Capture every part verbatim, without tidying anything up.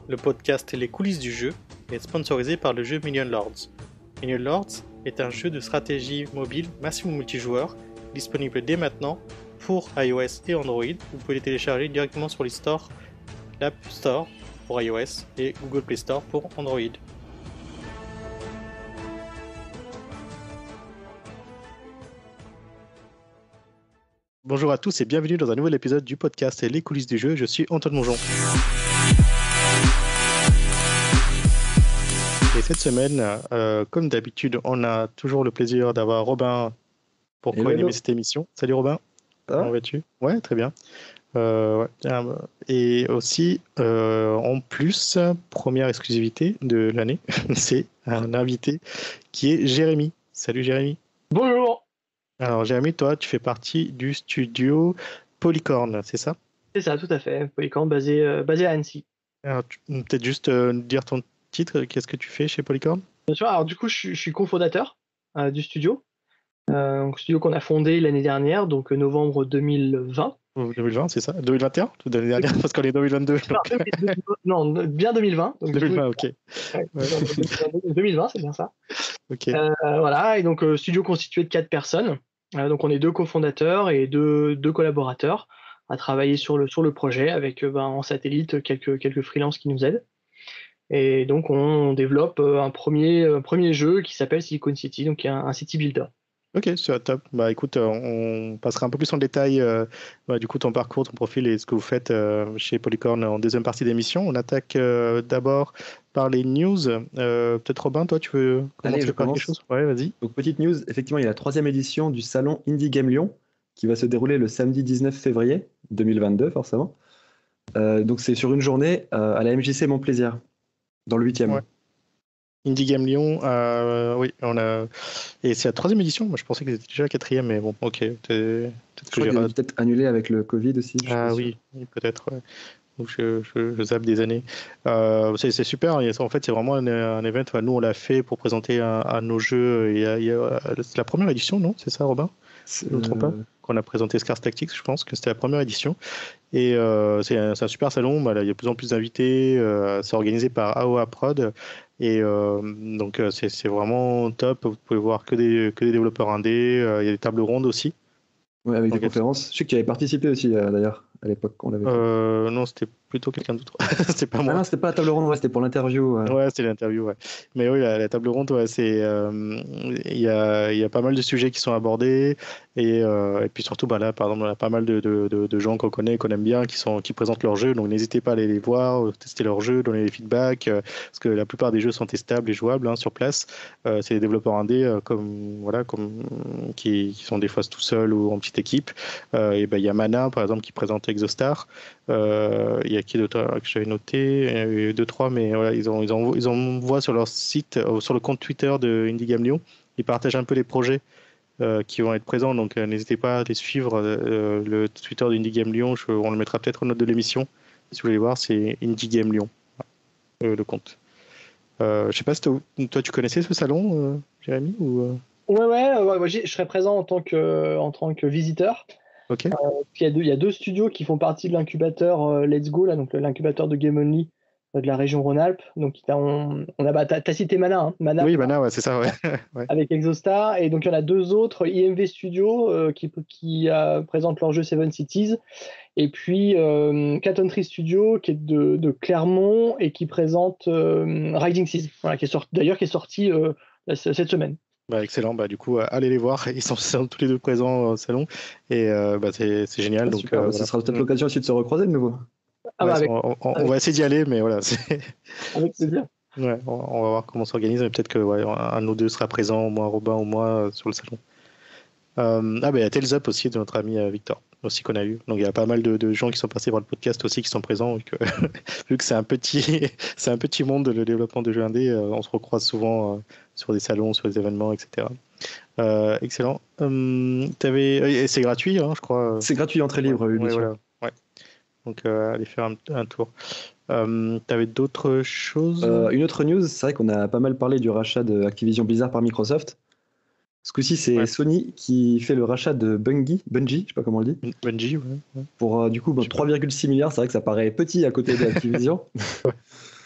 le podcast Les coulisses du jeu, est sponsorisé par le jeu Million Lords. Million Lords est un jeu de stratégie mobile massivement multijoueur, disponible dès maintenant pour iOS et Android. Vous pouvez le télécharger directement sur les stores, l'App Store pour iOS et Google Play Store pour Android. Bonjour à tous et bienvenue dans un nouvel épisode du podcast Les coulisses du jeu. Je suis Antoine Mongeon. Et cette semaine, euh, comme d'habitude, on a toujours le plaisir d'avoir Robin pour co-animer cette émission. Salut Robin, ah. Comment vas-tu ? Ouais, très bien. Euh, ouais. Et aussi, euh, en plus, première exclusivité de l'année, c'est un invité qui est Jérémy. Salut Jérémy. Bonjour. Alors Jérémy, toi, tu fais partie du studio Polycorn, c'est ça ? C'est ça, tout à fait. Polycorn basé, euh, basé à Annecy. Alors, tu, peut-être juste euh, dire ton titre, qu'est-ce que tu fais chez Polycorn ? Bien sûr, alors du coup, je, suis, je suis cofondateur euh, du studio. Euh, un studio qu'on a fondé l'année dernière, donc euh, novembre deux mille vingt. deux mille vingt, c'est ça ? deux mille vingt et un ? L'année dernière, parce qu'on est deux mille vingt-deux. Donc... Non, bien deux mille vingt. Donc, deux mille vingt, ok. Ouais, deux mille vingt, c'est bien ça. Ok. Euh, voilà, et donc euh, studio constitué de quatre personnes. Euh, donc on est deux cofondateurs et deux, deux collaborateurs à travailler sur le, sur le projet avec euh, ben, en satellite quelques, quelques freelances qui nous aident. Et donc on développe euh, un, premier, un premier jeu qui s'appelle Silicon City, donc un, un city builder. Ok, c'est top. Bah écoute, on passera un peu plus en détail euh, bah, du coup ton parcours, ton profil et ce que vous faites euh, chez Polycorn en deuxième partie d'émission. On attaque euh, d'abord par les news. Euh, peut-être Robin, toi tu veux commencer Allez, je par commence. quelque chose ? Ouais, vas-y. Donc petite news, effectivement il y a la troisième édition du salon Indie Game Lyon qui va se dérouler le samedi dix-neuf février deux mille vingt-deux forcément. Euh, donc c'est sur une journée euh, à la M J C Montplaisir, dans le huitième. Ouais. Indie Game Lyon, euh, oui, on a... et c'est la troisième édition. Moi, je pensais que c'était déjà la quatrième, mais bon, ok. Peut-être je que crois j'ai qu'il est peut-être annulé avec le Covid aussi. Ah oui, oui, peut-être. Ouais. Donc je, je, je zappe des années. Euh, c'est, c'est super. En fait, c'est vraiment un, un event. Enfin, nous, on l'a fait pour présenter un, un de nos jeux. Il y a, il y a, c'est la première édition, non ? C'est ça, Robin ? Je ne me trompe pas. Qu'on a présenté Scars Tactics, je pense que c'était la première édition. Et euh, c'est, un, c'est un super salon. Bah, là, il y a de plus en plus d'invités. Euh, c'est organisé par A O A Prod. Et euh, donc, c'est, c'est vraiment top. Vous pouvez voir que des, que des développeurs indés. Euh, il y a des tables rondes aussi. Oui, avec donc, des conférences. Je sais que tu avais participé aussi, euh, d'ailleurs, à l'époque qu'on l'avait fait. Euh, non, c'était plutôt quelqu'un d'autre. C'était pas moi. Ah non, c'était pas la table ronde, ouais, c'était pour l'interview. Ouais, ouais c'était l'interview, ouais. Mais oui, la, la table ronde, ouais, c'est, euh, il y a, il y a pas mal de sujets qui sont abordés. Et, euh, et puis surtout, bah là, par exemple, on a pas mal de, de, de, de gens qu'on connaît, qu'on aime bien, qui, sont, qui présentent leurs jeux. Donc n'hésitez pas à aller les voir, tester leurs jeux, donner des feedbacks. Euh, parce que la plupart des jeux sont testables et jouables hein, sur place. Euh, c'est des développeurs indés euh, comme, voilà, comme, qui, qui sont des fois tout seuls ou en petite équipe. Euh, et ben, il y a Mana, par exemple, qui présente Exostar. Euh, il y a qui d'autre que j'avais noté, il y a eu deux trois, mais voilà, ils ont ils ont ils envoient sur leur site, euh, sur le compte Twitter de Indie Game Lyon, ils partagent un peu les projets euh, qui vont être présents, donc euh, n'hésitez pas à les suivre. Euh, le Twitter d'Indie Game Lyon, je, on le mettra peut-être en note de l'émission si vous voulez voir, c'est Indie Game Lyon, euh, le compte. Euh, je sais pas si toi, toi tu connaissais ce salon, euh, Jérémy ou euh... Ouais ouais, ouais, ouais je serais présent en tant que en tant que visiteur. Ok. Euh, il, y a deux, il y a deux studios qui font partie de l'incubateur euh, Let's Go, là, donc l'incubateur de Game Only euh, de la région Rhône-Alpes. Donc on, on a, bah, t'as, t'as cité Mana, hein, Mana. Oui, Mana, ouais, c'est ça, ouais. ouais. Avec Exostar, et donc il y en a deux autres, I M V Studio euh, qui, qui euh, présentent leur jeu Seven Cities, et puis euh, Caton Tree Studio qui est de, de Clermont et qui présente euh, Rising Seas, voilà, qui est sorti, d'ailleurs qui est sorti euh, cette semaine. Bah, excellent, bah, du coup, euh, allez les voir, ils sont, sont tous les deux présents au salon, et euh, bah, c'est, c'est génial. Ah, donc, super, euh, bah, voilà. Ce sera peut-être l'occasion aussi de se recroiser de nouveau. Ah ouais, bah avec, on, on, on avec, va essayer d'y aller, mais voilà. C'est... avec plaisir. Ouais, on, on va voir comment on s'organise, mais peut-être que ouais, un de nous deux sera présent, au moins Robin ou moi, euh, sur le salon. Euh, ah, bah, il y a Tales Up aussi, de notre ami euh, Victor, aussi qu'on a eu. Donc, il y a pas mal de, de gens qui sont passés par le podcast aussi, qui sont présents. Et que, vu que c'est un, petit, c'est un petit monde, le développement de jeux indés, euh, on se recroise souvent euh, sur des salons, sur des événements, et cetera. Euh, excellent. Hum, t'avais... Et c'est gratuit, hein, je crois. C'est gratuit, entrée libre, ouais, bien ouais, sûr. voilà. Ouais. Donc, euh, allez faire un, un tour. Euh, t'avais d'autres choses euh, Une autre news, c'est vrai qu'on a pas mal parlé du rachat de Activision Blizzard par Microsoft. Ce coup-ci, c'est ouais. Sony qui fait le rachat de Bungie, Bungie, je sais pas comment on le dit. Bungie, ouais. ouais. Pour euh, du coup bah, trois virgule six milliards, c'est vrai que ça paraît petit à côté de Activision. ouais.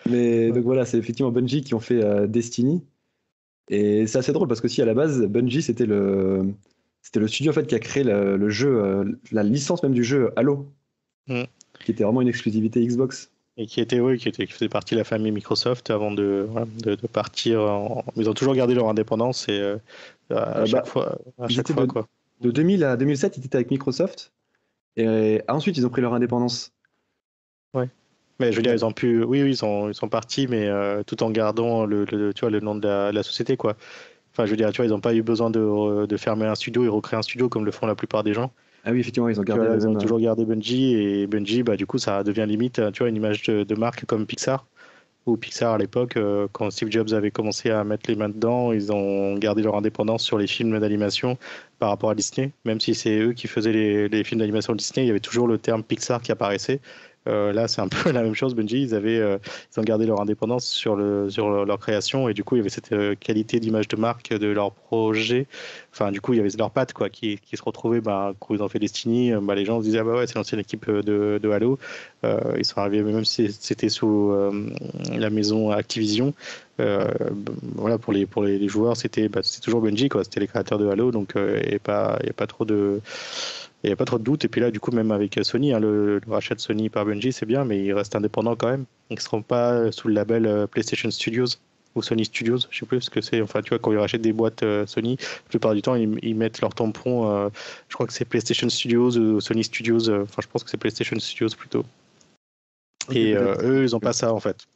Mais Ouais. donc voilà, c'est effectivement Bungie qui ont fait euh, Destiny. Et c'est assez drôle parce que si à la base, Bungie, c'était le, c'était le studio en fait, qui a créé le, le jeu, euh, la licence même du jeu Halo, Mm. qui était vraiment une exclusivité Xbox. Et qui était, oui, qui était, qui faisait partie de la famille Microsoft avant de, voilà, de, de partir. En... Ils ont toujours gardé leur indépendance et euh, à Euh, chaque bah, fois, à ils chaque étaient fois de, quoi. de deux mille à deux mille sept, ils étaient avec Microsoft. Et ensuite, ils ont pris leur indépendance. Ouais. Mais je veux dire, Ouais. ils ont pu, oui, oui, ils sont, ils sont partis, mais euh, tout en gardant le, le- tu vois, le nom de la, de la société, quoi. Enfin, je veux dire, tu vois, ils n'ont pas eu besoin de, de fermer un studio et recréer un studio comme le font la plupart des gens. Ah oui, effectivement, ils ont Tu gardé vois, là, le ils ont même. euh, toujours gardé Bungie et Bungie, bah, du coup, ça devient limite, tu vois, une image de, de marque comme Pixar. Ou Pixar à l'époque, euh, quand Steve Jobs avait commencé à mettre les mains dedans, ils ont gardé leur indépendance sur les films d'animation par rapport à Disney. Même si c'est eux qui faisaient les, les films d'animation Disney, il y avait toujours le terme Pixar qui apparaissait. Euh, là, c'est un peu la même chose. Bungie, ils avaient, euh, ils ont gardé leur indépendance sur le, sur leur, leur création et du coup, il y avait cette euh, qualité d'image de marque de leur projet. Enfin, du coup, il y avait leurs pattes quoi, qui, qui se retrouvaient. Bah, quand ils ont fait Destiny, euh, bah, les gens se disaient ah bah ouais, c'est l'ancienne équipe de, de Halo. Euh, ils sont arrivés, même si c'était sous euh, la maison Activision. Euh, voilà, pour les, pour les, les joueurs, c'était bah, c'était toujours Bungie, quoi. C'était les créateurs de Halo, donc il n'y a pas, y a pas trop de. Il n'y a pas trop de doute. Et puis là, du coup, même avec Sony, hein, le, le rachat de Sony par Bungie, c'est bien, mais ils restent indépendants quand même. Ils ne seront pas sous le label euh, PlayStation Studios ou Sony Studios, je sais plus ce que c'est. Enfin, tu vois, quand ils rachètent des boîtes euh, Sony, la plupart du temps, ils, ils mettent leur tampon. Euh, je crois que c'est PlayStation Studios ou Sony Studios. euh, Enfin, je pense que c'est PlayStation Studios plutôt. Ok, Et euh, peut-être. eux, ils n'ont pas ça en fait.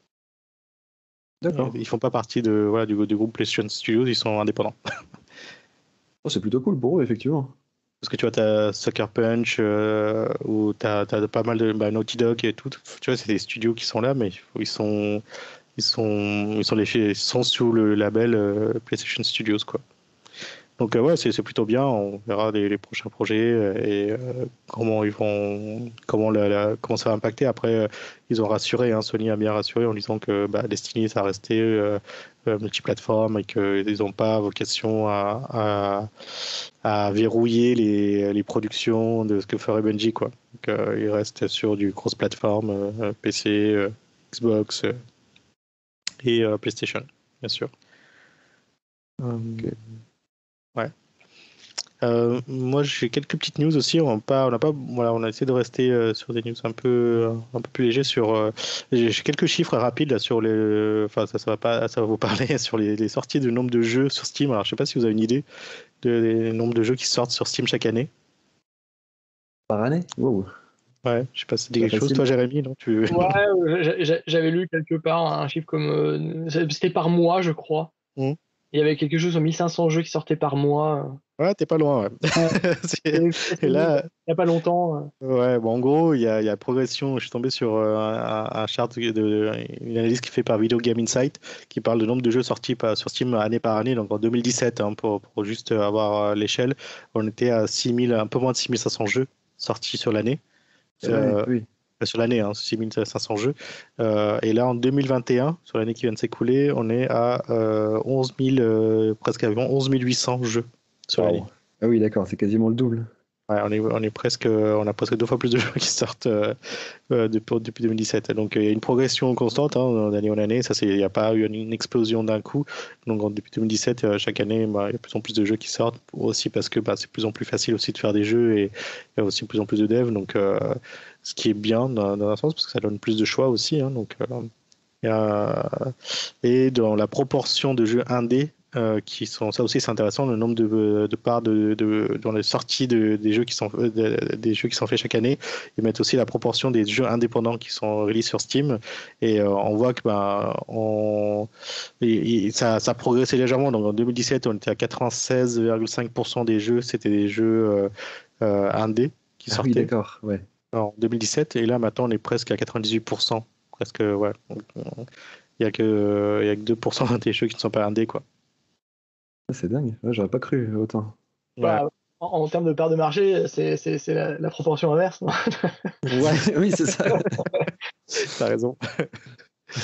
D'accord. Ils font pas partie de, voilà, du, du groupe PlayStation Studios, ils sont indépendants. Oh, c'est plutôt cool pour eux, effectivement. Parce que tu vois, t'as Sucker Punch, euh, ou t'as, t'as pas mal de bah, Naughty Dog et tout. Tu vois, c'est des studios qui sont là, mais ils sont, ils sont, ils sont, les, ils sont sous le label euh, PlayStation Studios, quoi. Donc euh, ouais, c'est, c'est plutôt bien. On verra les, les prochains projets euh, et euh, comment ils vont, comment, la, la- comment ça va impacter. Après, euh, ils ont rassuré, hein, Sony a bien rassuré en disant que bah, Destiny ça restait euh, euh, multiplateforme et qu'ils n'ont pas vocation à, à, à verrouiller les, les productions de ce que ferait Bungie, quoi. Donc euh, ils restent sur du cross-platform, euh, P C, euh, Xbox euh, et euh, PlayStation, bien sûr. Euh, Ok. ouais. Euh, moi, j'ai quelques petites news aussi. On n'a pas, on n'a pas, voilà, on a essayé de rester euh, sur des news un peu, un peu plus légers. Sur, euh, j'ai j'ai quelques chiffres rapides là sur les, enfin ça, ça va pas, ça va vous parler sur les, les sorties du nombre de jeux sur Steam. Alors, je sais pas si vous avez une idée de- des nombres de jeux qui sortent sur Steam chaque année. Par année? Wow, Ouais, je sais pas si c'est c'est pas quelque chose. facile. Toi, Jérémy, non, tu. Ouais, euh, j'a- j'a- j'avais lu quelque part un chiffre comme. euh, C'était par mois, je crois. Hmm. Il y avait quelque chose comme mille cinq cents jeux qui sortaient par mois. Ouais, t'es pas loin. Ouais. Ouais. C'est- J'avais vu passer Et il là, n'y a pas longtemps. euh. ouais, bon, en gros, il y a, il y a progression. Je suis tombé sur euh, un, un chart de, de- une analyse qui est faite par Video Game Insight qui parle du nombre de jeux sortis par, sur Steam année par année. Donc en deux mille dix-sept, hein, pour, pour juste avoir euh, l'échelle, on était à six mille, un peu moins de six mille cinq cents jeux sortis sur l'année. Sur l'année, Euh, oui. Sur l'année, hein, six mille cinq cents jeux. Euh, et là, en deux mille vingt et un, sur l'année qui vient de s'écouler, on est à euh, onze mille, euh, presque environ onze mille huit cents jeux sur l'année. Waouh. Ah oui, d'accord, c'est quasiment le double. Ouais, on est, on est presque, on a presque deux fois plus de jeux qui sortent euh, euh, depuis, depuis deux mille dix-sept. Donc euh, il y a une progression constante hein, d'année en année. Ça, c'est, il n'y a pas eu une, une explosion d'un coup. Donc en- depuis deux mille dix-sept, euh, chaque année, bah, il y a de plus en plus de jeux qui sortent. Aussi parce que bah, c'est de plus en plus facile aussi de faire des jeux et il y a aussi de plus en plus de devs. Donc euh, ce qui est bien dans, dans un sens parce que ça donne plus de choix aussi. Hein, donc euh, il y a- et dans la proportion de jeux indés euh, qui sont, ça aussi c'est intéressant, le nombre de, de parts de, de- dans les sorties de- des jeux qui sont euh, de- des jeux qui sont faits chaque année. Ils mettent aussi la proportion des jeux indépendants qui sont release sur Steam et euh, on voit que ben on, et- et ça, ça a progressé légèrement. Donc en deux mille dix-sept, on était à quatre-vingt-seize virgule cinq pour cent des jeux, c'était des jeux euh, euh, indés qui Ah oui, sortaient d'accord, ouais. en deux mille dix-sept et là maintenant on est presque à quatre-vingt-dix-huit pour cent. Presque, ouais. Donc, on- il y a que, il y a que deux pour cent des jeux qui ne sont pas indés, quoi. Ah, c'est dingue, ouais, j'aurais pas cru autant. Ouais. Bah, en, en termes de part de marché, c'est c'est- c'est la, la proportion inverse. Ouais, Oui, c'est ça. t'as raison.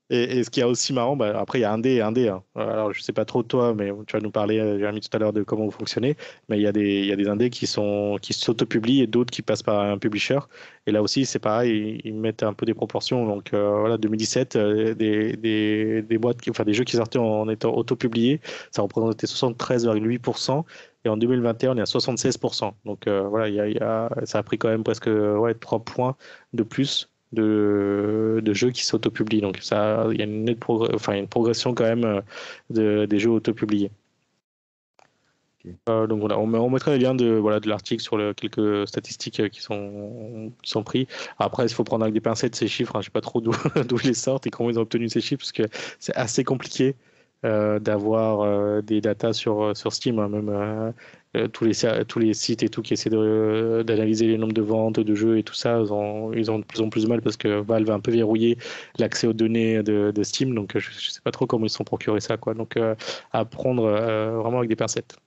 Et, et ce qui est aussi marrant, bah, après il y a un dé et un dé. Hein. Alors je sais pas trop de toi, mais tu vas nous parler, euh, Jérémy, tout à l'heure de comment vous fonctionnez. Mais il y a des, il y a des indés qui sont qui s'auto-publient et d'autres qui passent par un publisher. Et là aussi c'est pareil, ils, ils mettent un peu des proportions. Donc euh, voilà, deux mille dix-sept, euh, des, des, des boîtes, qui, enfin des jeux qui sortaient en étant auto-publiés, ça représentait soixante-treize virgule huit pour cent. Et en deux mille vingt et un, on est à soixante-seize pour cent. Donc euh, voilà, il y a, il y a, ça a pris quand même presque ouais, trois points de plus de, de jeux qui s'autopublient. Donc ça, il y a une nette progr- enfin, il y a une progression quand même euh, de, des jeux autopubliés. Ok. Euh, donc voilà, on, met- on mettra les liens de, voilà, de l'article sur le- quelques statistiques euh, qui sont, qui sont pris. Après, il faut prendre avec des pincettes ces chiffres. Hein. Je ne sais pas trop d'où d'où ils les sortent et comment ils ont obtenu ces chiffres, parce que c'est assez compliqué euh, d'avoir euh, des datas sur, sur Steam. Hein. Même euh, euh, tous, les, tous les sites et tout qui essaient de- d'analyser les nombres de ventes de jeux et tout ça, ils ont, ils ont de plus en plus de mal parce que Valve a un peu verrouillé l'accès aux données de, de Steam. Donc je ne sais pas trop comment ils se sont procurés ça, quoi. Donc euh, à prendre euh, vraiment avec des pincettes.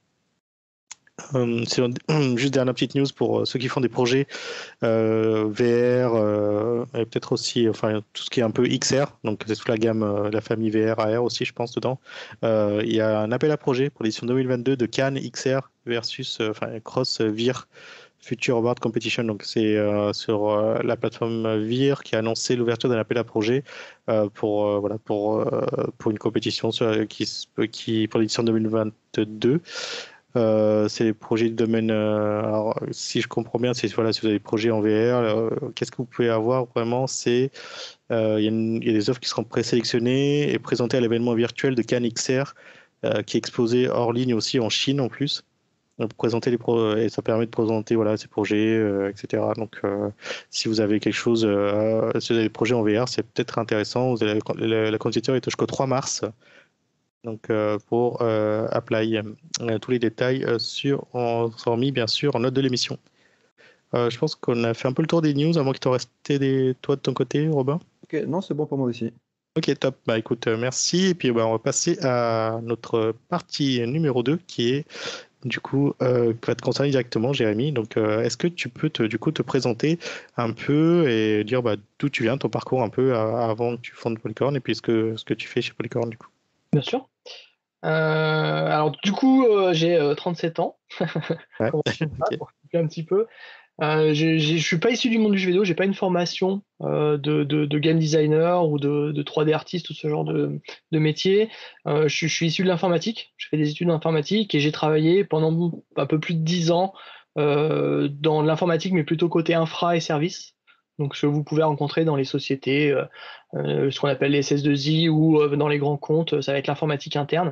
Euh, c'est juste dernière petite news pour euh, ceux qui font des projets euh, V R euh, et peut-être aussi enfin tout ce qui est un peu X R, donc c'est toute la gamme, euh, la famille V R, A R aussi je pense dedans. Euh, il y a un appel à projet pour l'édition deux mille vingt-deux de Cannes X R versus euh, enfin Cross V I R Future Award Competition. Donc c'est euh, sur euh, la plateforme V I R qui a annoncé l'ouverture d'un appel à projet euh, pour euh, voilà pour euh, pour une compétition sur, qui qui pour l'édition deux mille vingt-deux. Euh, c'est des projets de domaine. Euh, alors, si je comprends bien, c'est voilà, si vous avez des projets en V R, euh, qu'est-ce que vous pouvez avoir vraiment? C'est euh, il y, a une- il y a des offres qui seront présélectionnées et présentées à l'événement virtuel de Cannes X R, euh, qui est exposé hors ligne aussi en Chine en plus. Donc, présenter les pro et ça permet de présenter voilà ces projets, euh, et cetera. Donc, euh, si vous avez quelque chose, euh, si vous avez des projets en V R, c'est peut-être intéressant. Vous avez, la, la candidature est jusqu'au trois mars. Donc euh, pour euh, Apply, euh, tous les détails euh, sur, en, sont mis bien sûr en note de l'émission. Euh, je pense qu'on a fait un peu le tour des news, à moins qu'il t'en restait des toi de ton côté, Robin. Ok, non, c'est bon pour moi aussi. Ok, top. Bah écoute, euh, merci. Et puis bah, on va passer à notre partie numéro deux qui est du coup euh, qui va te concerner directement, Jérémy. Donc euh, est-ce que tu peux te, du coup te présenter un peu et dire bah, d'où tu viens, ton parcours un peu euh, avant que tu fondes Polycorn et puis ce que, ce que tu fais chez Polycorn du coup. Bien sûr. Euh, alors du coup, euh, j'ai euh, trente-sept ans. Ouais. Comment ça, Ok. pour expliquer un petit peu. Euh, j'ai- j'ai- je suis pas issu du monde du jeu vidéo, j'ai pas une formation euh, de, de, de game designer ou de, de trois D artiste ou ce genre de, de métier. Euh, je, suis- je suis issu de l'informatique, je fais des études d'informatique et j'ai travaillé pendant un peu plus de dix ans euh, dans l'informatique, mais plutôt côté infra et services. Donc ce que vous pouvez rencontrer dans les sociétés, euh, euh, ce qu'on appelle les S S deux I ou euh, dans les grands comptes, ça va être l'informatique interne.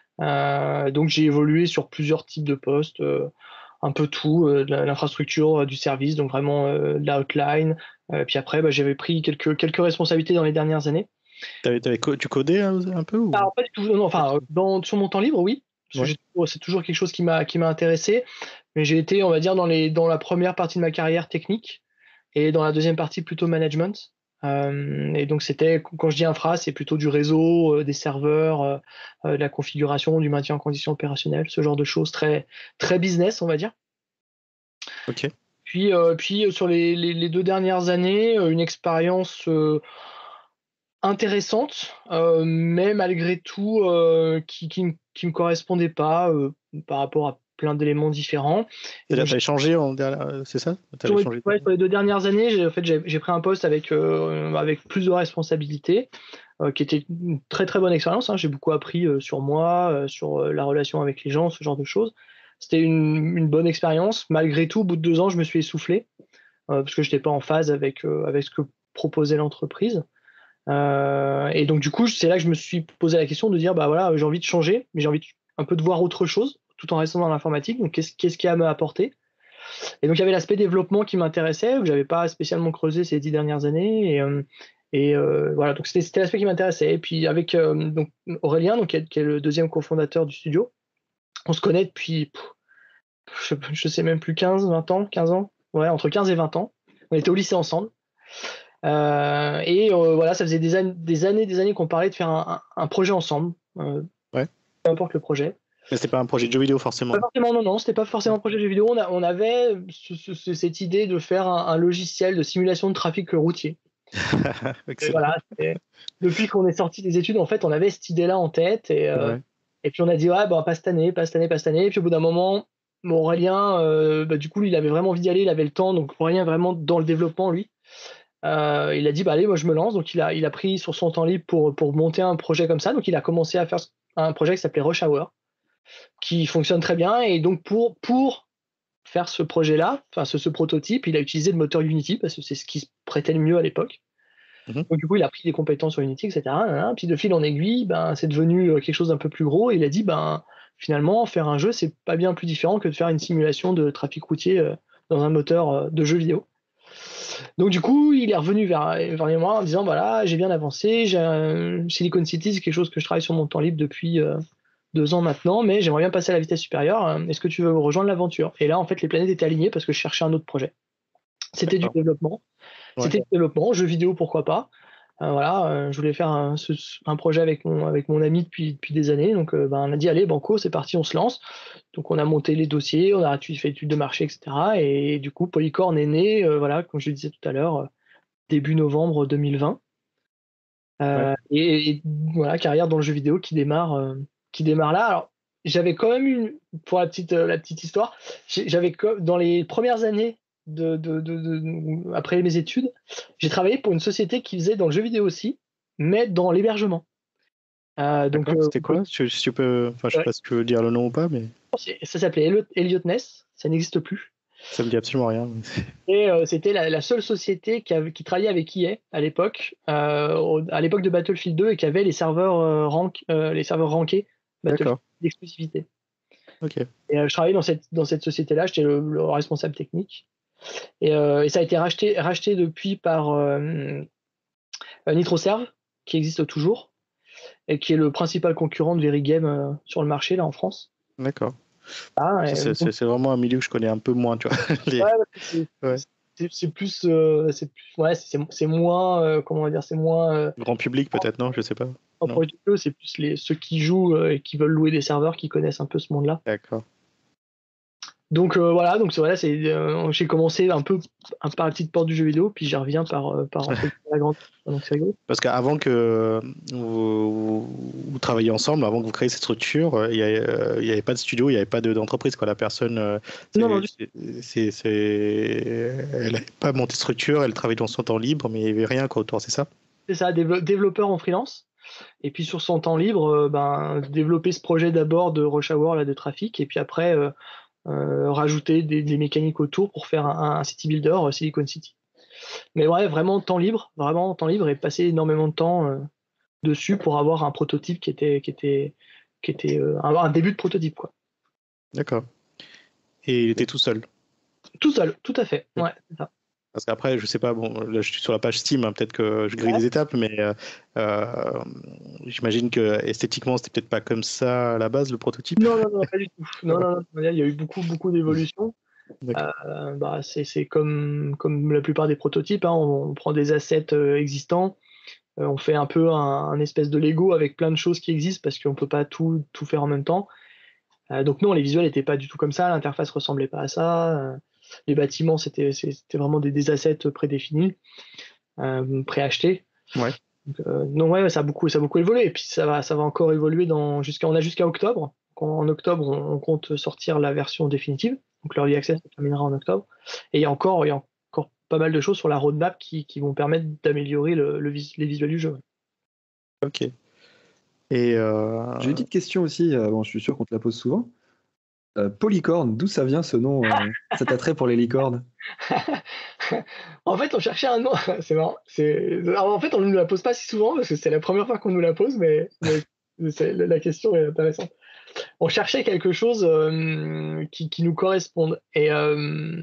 Euh, donc j'ai évolué sur plusieurs types de postes, euh, un peu tout, euh, de l'infrastructure, euh, du service, donc vraiment euh, de l'outline. Euh, puis après, bah, j'avais pris quelques, quelques responsabilités dans les dernières années. T'avais, t'avais co- tu codais hein, un peu ou... Alors, pas du tout, non, enfin, euh, dans, sur mon temps libre, oui, parce que Ouais. j'ai toujours- c'est toujours quelque chose qui m'a qui m'a intéressé. Mais j'ai été, on va dire, dans les dans la première partie de ma carrière technique et dans la deuxième partie plutôt management. Euh, et donc c'était, quand je dis infra, c'est plutôt du réseau, euh, des serveurs, euh, euh, de la configuration, du maintien en condition opérationnelle, ce genre de choses très très business, on va dire. Ok. Puis euh, puis euh, sur les, les, les deux dernières années, euh, une expérience euh, intéressante, euh, mais malgré tout euh, qui qui me qui me correspondait pas euh, par rapport à plein d'éléments différents. Et C'est-à-dire donc que t'avais changé en dernière... euh, c'est ça? sur T'avais les, changé. ouais, sur les deux dernières années, j'ai en fait, j'ai, j'ai pris un poste avec, euh, avec plus de responsabilités, euh, qui était une très très bonne expérience. Hein. J'ai beaucoup appris euh, sur moi, euh, sur euh, la relation avec les gens, ce genre de choses. C'était une, une bonne expérience. Malgré tout, au bout de deux ans, je me suis essoufflé euh, parce que je n'étais pas en phase avec, euh, avec ce que proposait l'entreprise. Euh, et donc du coup, c'est là que je me suis posé la question de dire, bah voilà, j'ai envie de changer, mais j'ai envie de, un peu de voir autre chose, tout en restant dans l'informatique. Donc qu'est-ce, qu'est-ce qu'il y a à me apporter? Et donc il y avait l'aspect développement qui m'intéressait, que j'avais pas spécialement creusé ces dix dernières années. Et, euh, et euh, voilà, donc c'était, c'était l'aspect qui m'intéressait. Et puis avec euh, donc Aurélien, donc, qui est, qui est le deuxième cofondateur du studio, on se connaît depuis, pff, je, je sais même plus, quinze, vingt ans, quinze ans, ouais, entre quinze et vingt ans. On était au lycée ensemble. Euh, et euh, voilà, ça faisait des, an- des années, des années qu'on parlait de faire un, un- un projet ensemble, euh, Ouais. peu importe le projet. Mais c'était pas un projet de jeu vidéo Pas forcément. forcément, non, non, c'était pas forcément un projet de jeu vidéo. On, a- on avait ce- ce- ce- cette idée de faire un, un logiciel de simulation de trafic routier. Et voilà, et depuis qu'on est sorti des études, en fait, on avait cette idée-là en tête et, euh, Ouais. et puis on a dit ouais, bah, pas cette année, pas cette année, pas cette année. Et puis au bout d'un moment, bon, Aurélien, euh, bah, du coup, lui, il avait vraiment envie d'y aller, il avait le temps, donc Aurélien vraiment dans le développement, lui. Euh, il a dit bah allez, moi je me lance, donc il a, il a pris sur son temps libre pour, pour monter un projet comme ça, donc il a commencé à faire un projet qui s'appelait Rush Hour, qui fonctionne très bien, et donc pour, pour faire ce projet-là, enfin ce, ce prototype, il a utilisé le moteur Unity parce que c'est ce qui se prêtait le mieux à l'époque. Mhm. Donc du coup, il a pris des compétences sur Unity, et cetera. Hein, puis de fil en aiguille, ben, c'est devenu quelque chose d'un peu plus gros. Et il a dit, ben, finalement, faire un jeu, c'est pas bien plus différent que de faire une simulation de trafic routier euh, dans un moteur euh, de jeu vidéo. Donc du coup, il est revenu vers, vers moi en disant, voilà, j'ai bien avancé, j'ai un... Silicon City, c'est quelque chose que je travaille sur mon temps libre depuis euh, deux ans maintenant, mais j'aimerais bien passer à la vitesse supérieure. Est-ce que tu veux rejoindre l'aventure? Et là, en fait, les planètes étaient alignées parce que je cherchais un autre projet. C'était du D'accord. développement. Ouais. C'était du développement, jeux vidéo, pourquoi pas. Euh, voilà, euh, je voulais faire un, ce, un projet avec mon, avec mon ami depuis, depuis des années. Donc, euh, ben, on a dit, allez, banco, c'est parti, on se lance. Donc, on a monté les dossiers, on a fait études de marché, et cetera. Et du coup, Polycorn est né, euh, voilà, comme je le disais tout à l'heure, euh, début novembre deux mille vingt. Euh, Ouais. et, et voilà, carrière dans le jeu vidéo qui démarre, euh, qui démarre là. Alors, j'avais quand même une, pour la petite, euh, la petite histoire, j'avais dans les premières années de, de, de, de, après mes études, j'ai travaillé pour une société qui faisait dans le jeu vidéo aussi, mais dans l'hébergement. Euh, donc, D'accord, euh, c'était quoi? Tu, si tu peux, enfin, je sais euh, pas si tu veux dire le nom ou pas, mais ça s'appelait Elliot Ness, ça n'existe plus. ça me dit absolument rien. Et euh, c'était la, la seule société qui, avait, qui travaillait avec E A à l'époque, euh, à l'époque de Battlefield deux, et qui avait les serveurs, euh, rank, euh, les serveurs rankés Battlefield D'accord. d'exclusivité. Ok. Et euh, je travaillais dans cette, dans cette société-là, j'étais le, le responsable technique. Et, euh, et ça a été racheté, racheté depuis par euh, NitroServe, qui existe toujours, et qui est le principal concurrent de Verigame euh, sur le marché là en France. D'accord. Ah, Ça, et c'est, donc, c'est- c'est vraiment un milieu que je connais un peu moins, tu vois. Les- ouais, c'est, Ouais. c'est, c'est plus, euh, c'est plus, ouais, c'est, c'est moins, euh, comment on va dire, c'est moins. Euh, Grand public peut-être, non? Je sais pas. en Non. projet de jeu, c'est plus les, ceux qui jouent euh, et qui veulent louer des serveurs qui connaissent un peu ce monde-là. D'accord. Donc euh, voilà, donc voilà, c'est, euh, j'ai commencé un peu un, par la petite porte du jeu vidéo, puis j'y reviens par, euh, par entre la grande. Donc c'est rigolo. Parce qu'avant que vous, vous, vous travailliez ensemble, avant que vous créiez cette structure, euh, il n'y euh, avait pas de studio, il n'y avait pas de, d'entreprise. Quoi. La personne, euh, Non, non, c'est, c'est, c'est, elle n'avait pas monté de structure, elle travaillait dans son temps libre, mais il n'y avait rien quoi, autour, c'est ça? c'est ça, dévo- développeur en freelance. Et puis sur son temps libre, euh, ben, développer ce projet d'abord de Rush Hour là, de trafic, et puis après euh, euh, rajouter des, des mécaniques autour pour faire un, un city builder euh, Silicon City. Mais ouais, vraiment temps libre, vraiment temps libre, et passer énormément de temps euh, dessus pour avoir un prototype qui était, qui était, qui était euh, un, un début de prototype quoi. D'accord. Et il était tout seul. Tout seul, tout à fait. Ouais, c'est ça. Parce qu'après, je sais pas, bon, là je suis sur la page Steam, hein, peut-être que je grille Ouais. les étapes, mais euh, euh, j'imagine que esthétiquement, c'était peut-être pas comme ça à la base, le prototype. Non, non, non, pas du tout. Non, non, non, il y a eu beaucoup, beaucoup d'évolutions. Euh, bah, c'est, c'est comme, comme la plupart des prototypes, hein, on, on prend des assets euh, existants, euh, on fait un peu un, un espèce de Lego avec plein de choses qui existent parce qu'on peut pas tout, tout faire en même temps. Euh, donc non, les visuels n'étaient pas du tout comme ça, l'interface ressemblait pas à ça. Euh, les bâtiments, c'était, c'était vraiment des, des assets prédéfinis, euh, préachetés. Ouais. Donc, euh, non, ouais, ça a beaucoup, ça a beaucoup évolué. Et puis ça va, ça va encore évoluer dans jusqu'à, on a jusqu'à octobre. En octobre, on, on compte sortir la version définitive. Donc l'early access se terminera en octobre. Et il y a encore, il y a encore pas mal de choses sur la roadmap qui, qui vont permettre d'améliorer le, le vis, les visuels du jeu. Ok. Et euh... J'ai une petite question aussi, euh, bon, je suis sûr qu'on te la pose souvent. Euh, Polycorne, d'où ça vient ce nom, euh, cet attrait pour les licornes? En fait, on cherchait un nom. C'est marrant. C'est... Alors, en fait, on ne nous la pose pas si souvent parce que c'est la première fois qu'on nous la pose, mais, mais c'est... la question est intéressante. On cherchait quelque chose euh, qui, qui nous corresponde. Et euh,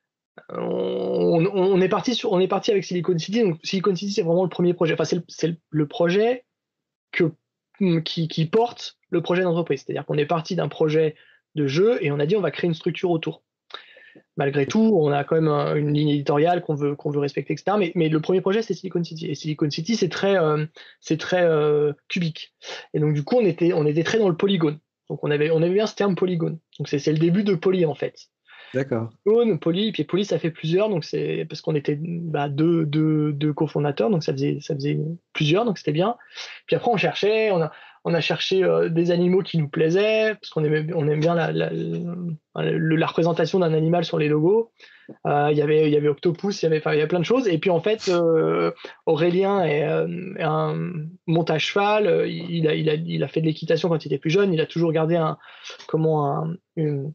on, on, est parti sur, on est parti avec Silicon City. Donc, Silicon City, c'est vraiment le premier projet. Enfin, c'est le, c'est le, le projet que, qui, qui porte le projet d'entreprise. C'est-à-dire qu'on est parti d'un projet de jeu et on a dit on va créer une structure autour. Malgré tout, on a quand même un, une ligne éditoriale qu'on veut, qu'on veut respecter, et cetera. Mais, mais le premier projet, c'est Silicon City. Et Silicon City, c'est très, euh, c'est très euh, cubique. Et donc, du coup, on était, on était très dans le polygone. Donc, on avait, on avait bien ce terme polygone. Donc, c'est, c'est le début de poly, en fait. D'accord. Polygon, Poly, puis Poly ça fait plusieurs, donc c'est parce qu'on était bah, deux, deux, deux cofondateurs, donc ça faisait, ça faisait plusieurs, donc c'était bien. Puis après on cherchait, on a, on a cherché euh, des animaux qui nous plaisaient, parce qu'on aimait, on aime bien la, la, la, la représentation d'un animal sur les logos. Euh, il y avait, il y avait Octopus, il y avait, enfin, il y a plein de choses. Et puis en fait, euh, Aurélien est, euh, est un monte à cheval. euh, Il a, il a, il a fait de l'équitation quand il était plus jeune. Il a toujours gardé un, comment un, une-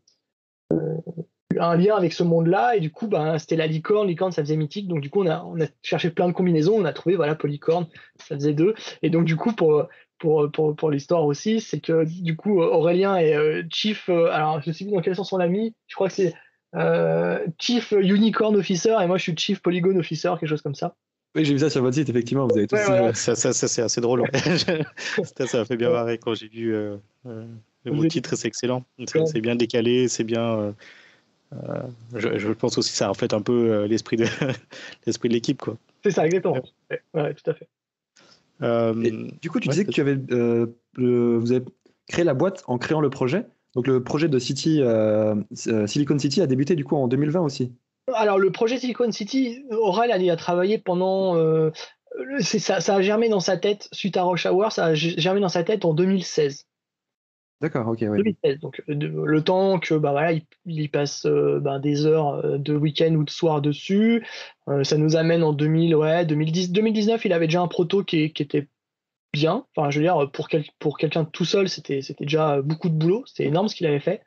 un lien avec ce monde-là. Et du coup, ben, c'était la licorne. Licorne, ça faisait mythique. Donc du coup, on a, on a cherché plein de combinaisons. On a trouvé, voilà, Polycorne, ça faisait deux. Et donc du coup, pour pour, pour, pour l'histoire aussi, c'est que du coup, Aurélien est euh, Chief. Euh, alors, je ne sais plus dans quel sens on l'a mis. Je crois que c'est euh, Chief Unicorn Officer et moi je suis Chief Polygon Officer, quelque chose comme ça. Oui, j'ai vu ça sur votre site, effectivement, vous avez tous Ouais, ces- voilà. Ça, ça, ça, c'est assez drôle. Ouais. ça, ça m'a fait bien marrer quand j'ai vu euh, euh, vos titres, c'est excellent. C'est c'est bien décalé, c'est bien. Euh, euh, je, je pense aussi que ça reflète un peu euh, l'esprit de l'esprit de l'équipe, quoi. C'est ça, exactement. Ouais, ouais, tout à fait. Euh, Et du coup, tu ouais, disais que tu avais, euh, le- vous avez créé la boîte en créant le projet. Donc le projet de City, euh, euh, Silicon City a débuté du coup en deux mille vingt aussi. Alors le projet Silicon City, Aurel elle y a travaillé pendant. Euh, c'est- ça, ça a germé dans sa tête suite à Rush Hour, ça a germé dans sa tête en deux mille seize. D'accord, ok, oui. deux mille seize, donc de- le temps que bah voilà, il, il y passe euh, bah, des heures euh, de week-end ou de soir dessus. Euh, ça nous amène en deux mille, ouais, deux mille dix, deux mille dix-neuf, il avait déjà un proto qui, qui était bien. Enfin, je veux dire, pour, quel, pour quelqu'un tout seul, c'était c'était déjà beaucoup de boulot. C'était énorme ce qu'il avait fait.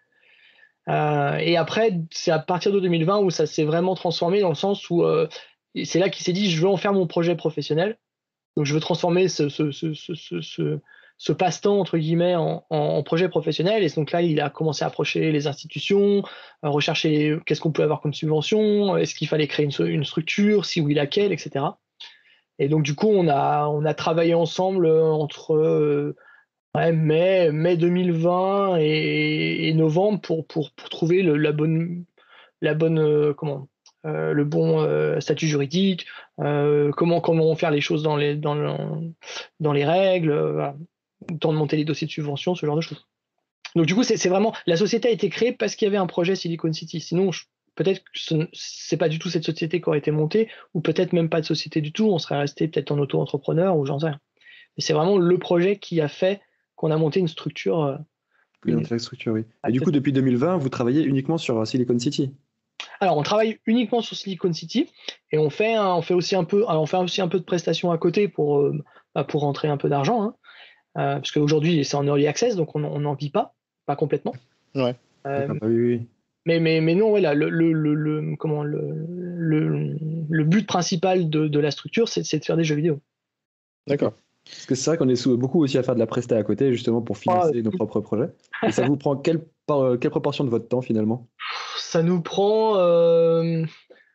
Euh, et après, c'est à partir de deux mille vingt où ça s'est vraiment transformé dans le sens où euh, c'est là qu'il s'est dit, je veux en faire mon projet professionnel. Donc, je veux transformer ce, ce, ce, ce, ce, ce, ce passe-temps, entre guillemets, en, en, en projet professionnel. Et donc là, il a commencé à approcher les institutions, à rechercher qu'est-ce qu'on peut avoir comme subvention, est-ce qu'il fallait créer une, une structure, si oui, laquelle, et cetera. Et donc, du coup, on a, on a travaillé ensemble entre euh, ouais, mai, mai deux mille vingt et, et novembre pour, pour, pour trouver le, la bonne, la bonne euh, comment, euh, le bon euh, statut juridique, euh, comment, comment faire les choses dans les, dans le, dans les règles, euh, voilà. Le temps de monter les dossiers de subvention, ce genre de choses. Donc du coup, c'est c'est vraiment la société a été créée parce qu'il y avait un projet Silicon City. Sinon, je- peut-être que ce n- c'est pas du tout cette société qui aurait été montée, ou peut-être même pas de société du tout. On serait resté peut-être en auto-entrepreneur ou j'en sais rien. Mais c'est vraiment le projet qui a fait qu'on a monté une structure. euh, Une une- infrastructure, oui. Et du coup, depuis deux mille vingt, vous travaillez uniquement sur euh, Silicon City. Alors, on travaille uniquement sur Silicon City et on fait, un- on fait aussi un peu, alors on fait aussi un peu de prestations à côté pour, euh, bah, pour rentrer un peu d'argent, hein. Euh, parce qu'aujourd'hui c'est en early access, donc on n'en vit pas, pas complètement. ouais. Euh, D'accord, ah oui, oui, oui. mais, mais, mais non, ouais, là, le, le, le, le- comment, le, le, le but principal de, de la structure, c'est c'est de faire des jeux vidéo. D'accord. Parce que c'est vrai qu'on est sou- beaucoup aussi à faire de la presta à côté, justement pour financer Ah, nos propres projets. Et ça vous prend quelle, par- euh, quelle proportion de votre temps finalement? Ça nous prend, euh,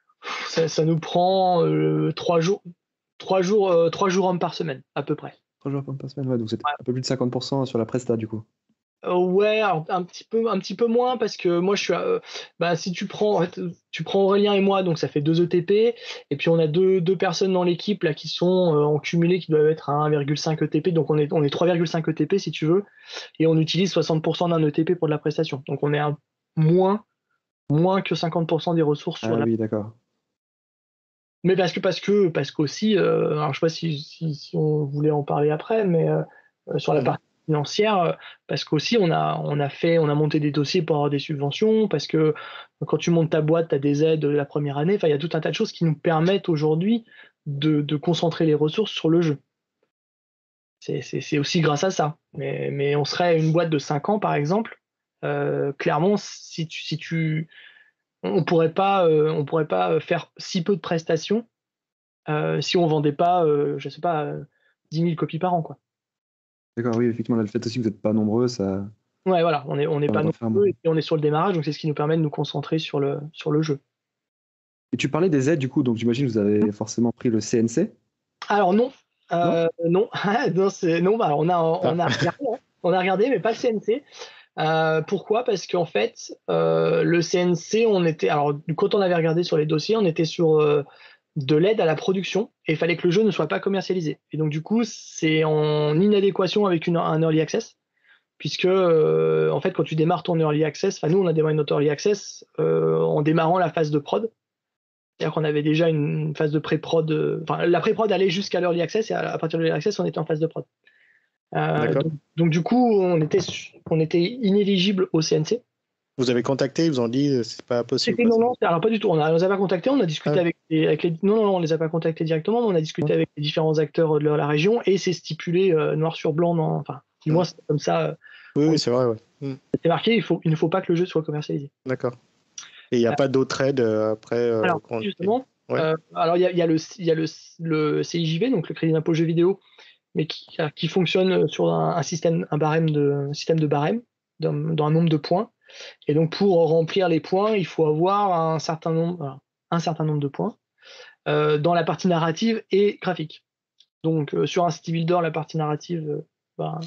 ça, ça nous prend euh, trois jours, trois jours, euh, trois jours hommes par semaine, à peu près. Trois jours par semaine, ouais, donc c'est un peu plus de cinquante pour cent sur la presta du coup. Euh, ouais, alors, un petit peu, un petit peu moins parce que moi je suis, à, euh, bah si tu prends, en fait, tu prends Aurélien et moi, donc ça fait deux E T P, et puis on a deux, deux personnes dans l'équipe là qui sont euh, en cumulé qui doivent être à un virgule cinq E T P, donc on est, on est trois virgule cinq E T P si tu veux, et on utilise soixante pour cent d'un E T P pour de la prestation, donc on est à moins, moins que cinquante pour cent des ressources sur Ah la. oui, d'accord. Mais parce que parce que parce qu'aussi, euh, alors je sais pas si, si, si on voulait en parler après, mais euh, euh, sur la Mhm. partie financière, euh, parce qu'aussi on a on a fait on a monté des dossiers pour avoir des subventions, parce que quand tu montes ta boîte, tu as des aides la première année. Enfin, il y a tout un tas de choses qui nous permettent aujourd'hui de, de concentrer les ressources sur le jeu. C'est c'est- c'est aussi grâce à ça. Mais, mais on serait une boîte de cinq ans, par exemple. Euh, clairement, si tu si tu on pourrait pas euh, on pourrait pas faire si peu de prestations euh, si on vendait pas, euh, je sais pas, euh, dix mille copies par an, quoi. D'accord, oui, effectivement, là, le fait aussi que vous n'êtes pas nombreux, ça Ouais, voilà, on est, on n'est permet pas d'en faire nombreux moins. et puis on est sur le démarrage, donc c'est ce qui nous permet de nous concentrer sur le, sur le jeu. Et tu parlais des aides du coup, donc j'imagine que vous avez forcément pris le C N C, Alors non, non? euh, non, non, c'est, non, bah, on a, on a Ah. regardé, hein. On a regardé, mais pas le C N C. Euh, pourquoi? Parce qu'en fait, euh, le C N C, on était, alors quand on avait regardé sur les dossiers, on était sur euh, de l'aide à la production et il fallait que le jeu ne soit pas commercialisé. Et donc du coup, c'est en inadéquation avec une, un early access. puisque euh, en fait, quand tu démarres ton early access, enfin nous on a démarré notre early access euh, en démarrant la phase de prod. C'est-à-dire qu'on avait déjà une phase de pré-prod, euh, enfin la pré-prod allait jusqu'à l'early access et à, à partir de l'early access on était en phase de prod. Euh, donc, donc du coup on était on était inéligible au C N C. Vous avez contacté, ils vous ont dit c'est pas possible. Quoi, non, non, alors pas du tout. On ne les a pas contactés, on a discuté ah. avec, les, avec les. Non, non, non, on les a pas contactés directement, mais on a discuté mmh. avec les différents acteurs de la région et c'est stipulé euh, noir sur blanc. Dans, enfin, du moins, mmh. c'est comme ça. Euh, oui, oui, c'est vrai. Ouais. Mmh. C'est marqué, il, faut, il ne faut pas que le jeu soit commercialisé. D'accord. Et il n'y a euh, pas d'autres aides euh, après euh, Alors, quand... justement, ouais. euh, alors il y a, y a, le, y a le, le C I J V, donc le crédit d'impôt jeux vidéo, mais qui, qui fonctionne sur un, un système, un barème de, un système de barème dans, dans un nombre de points. Et donc, pour remplir les points, il faut avoir un certain nombre, un certain nombre de points euh, dans la partie narrative et graphique. Donc, euh, sur un city builder, la partie narrative, euh, bah...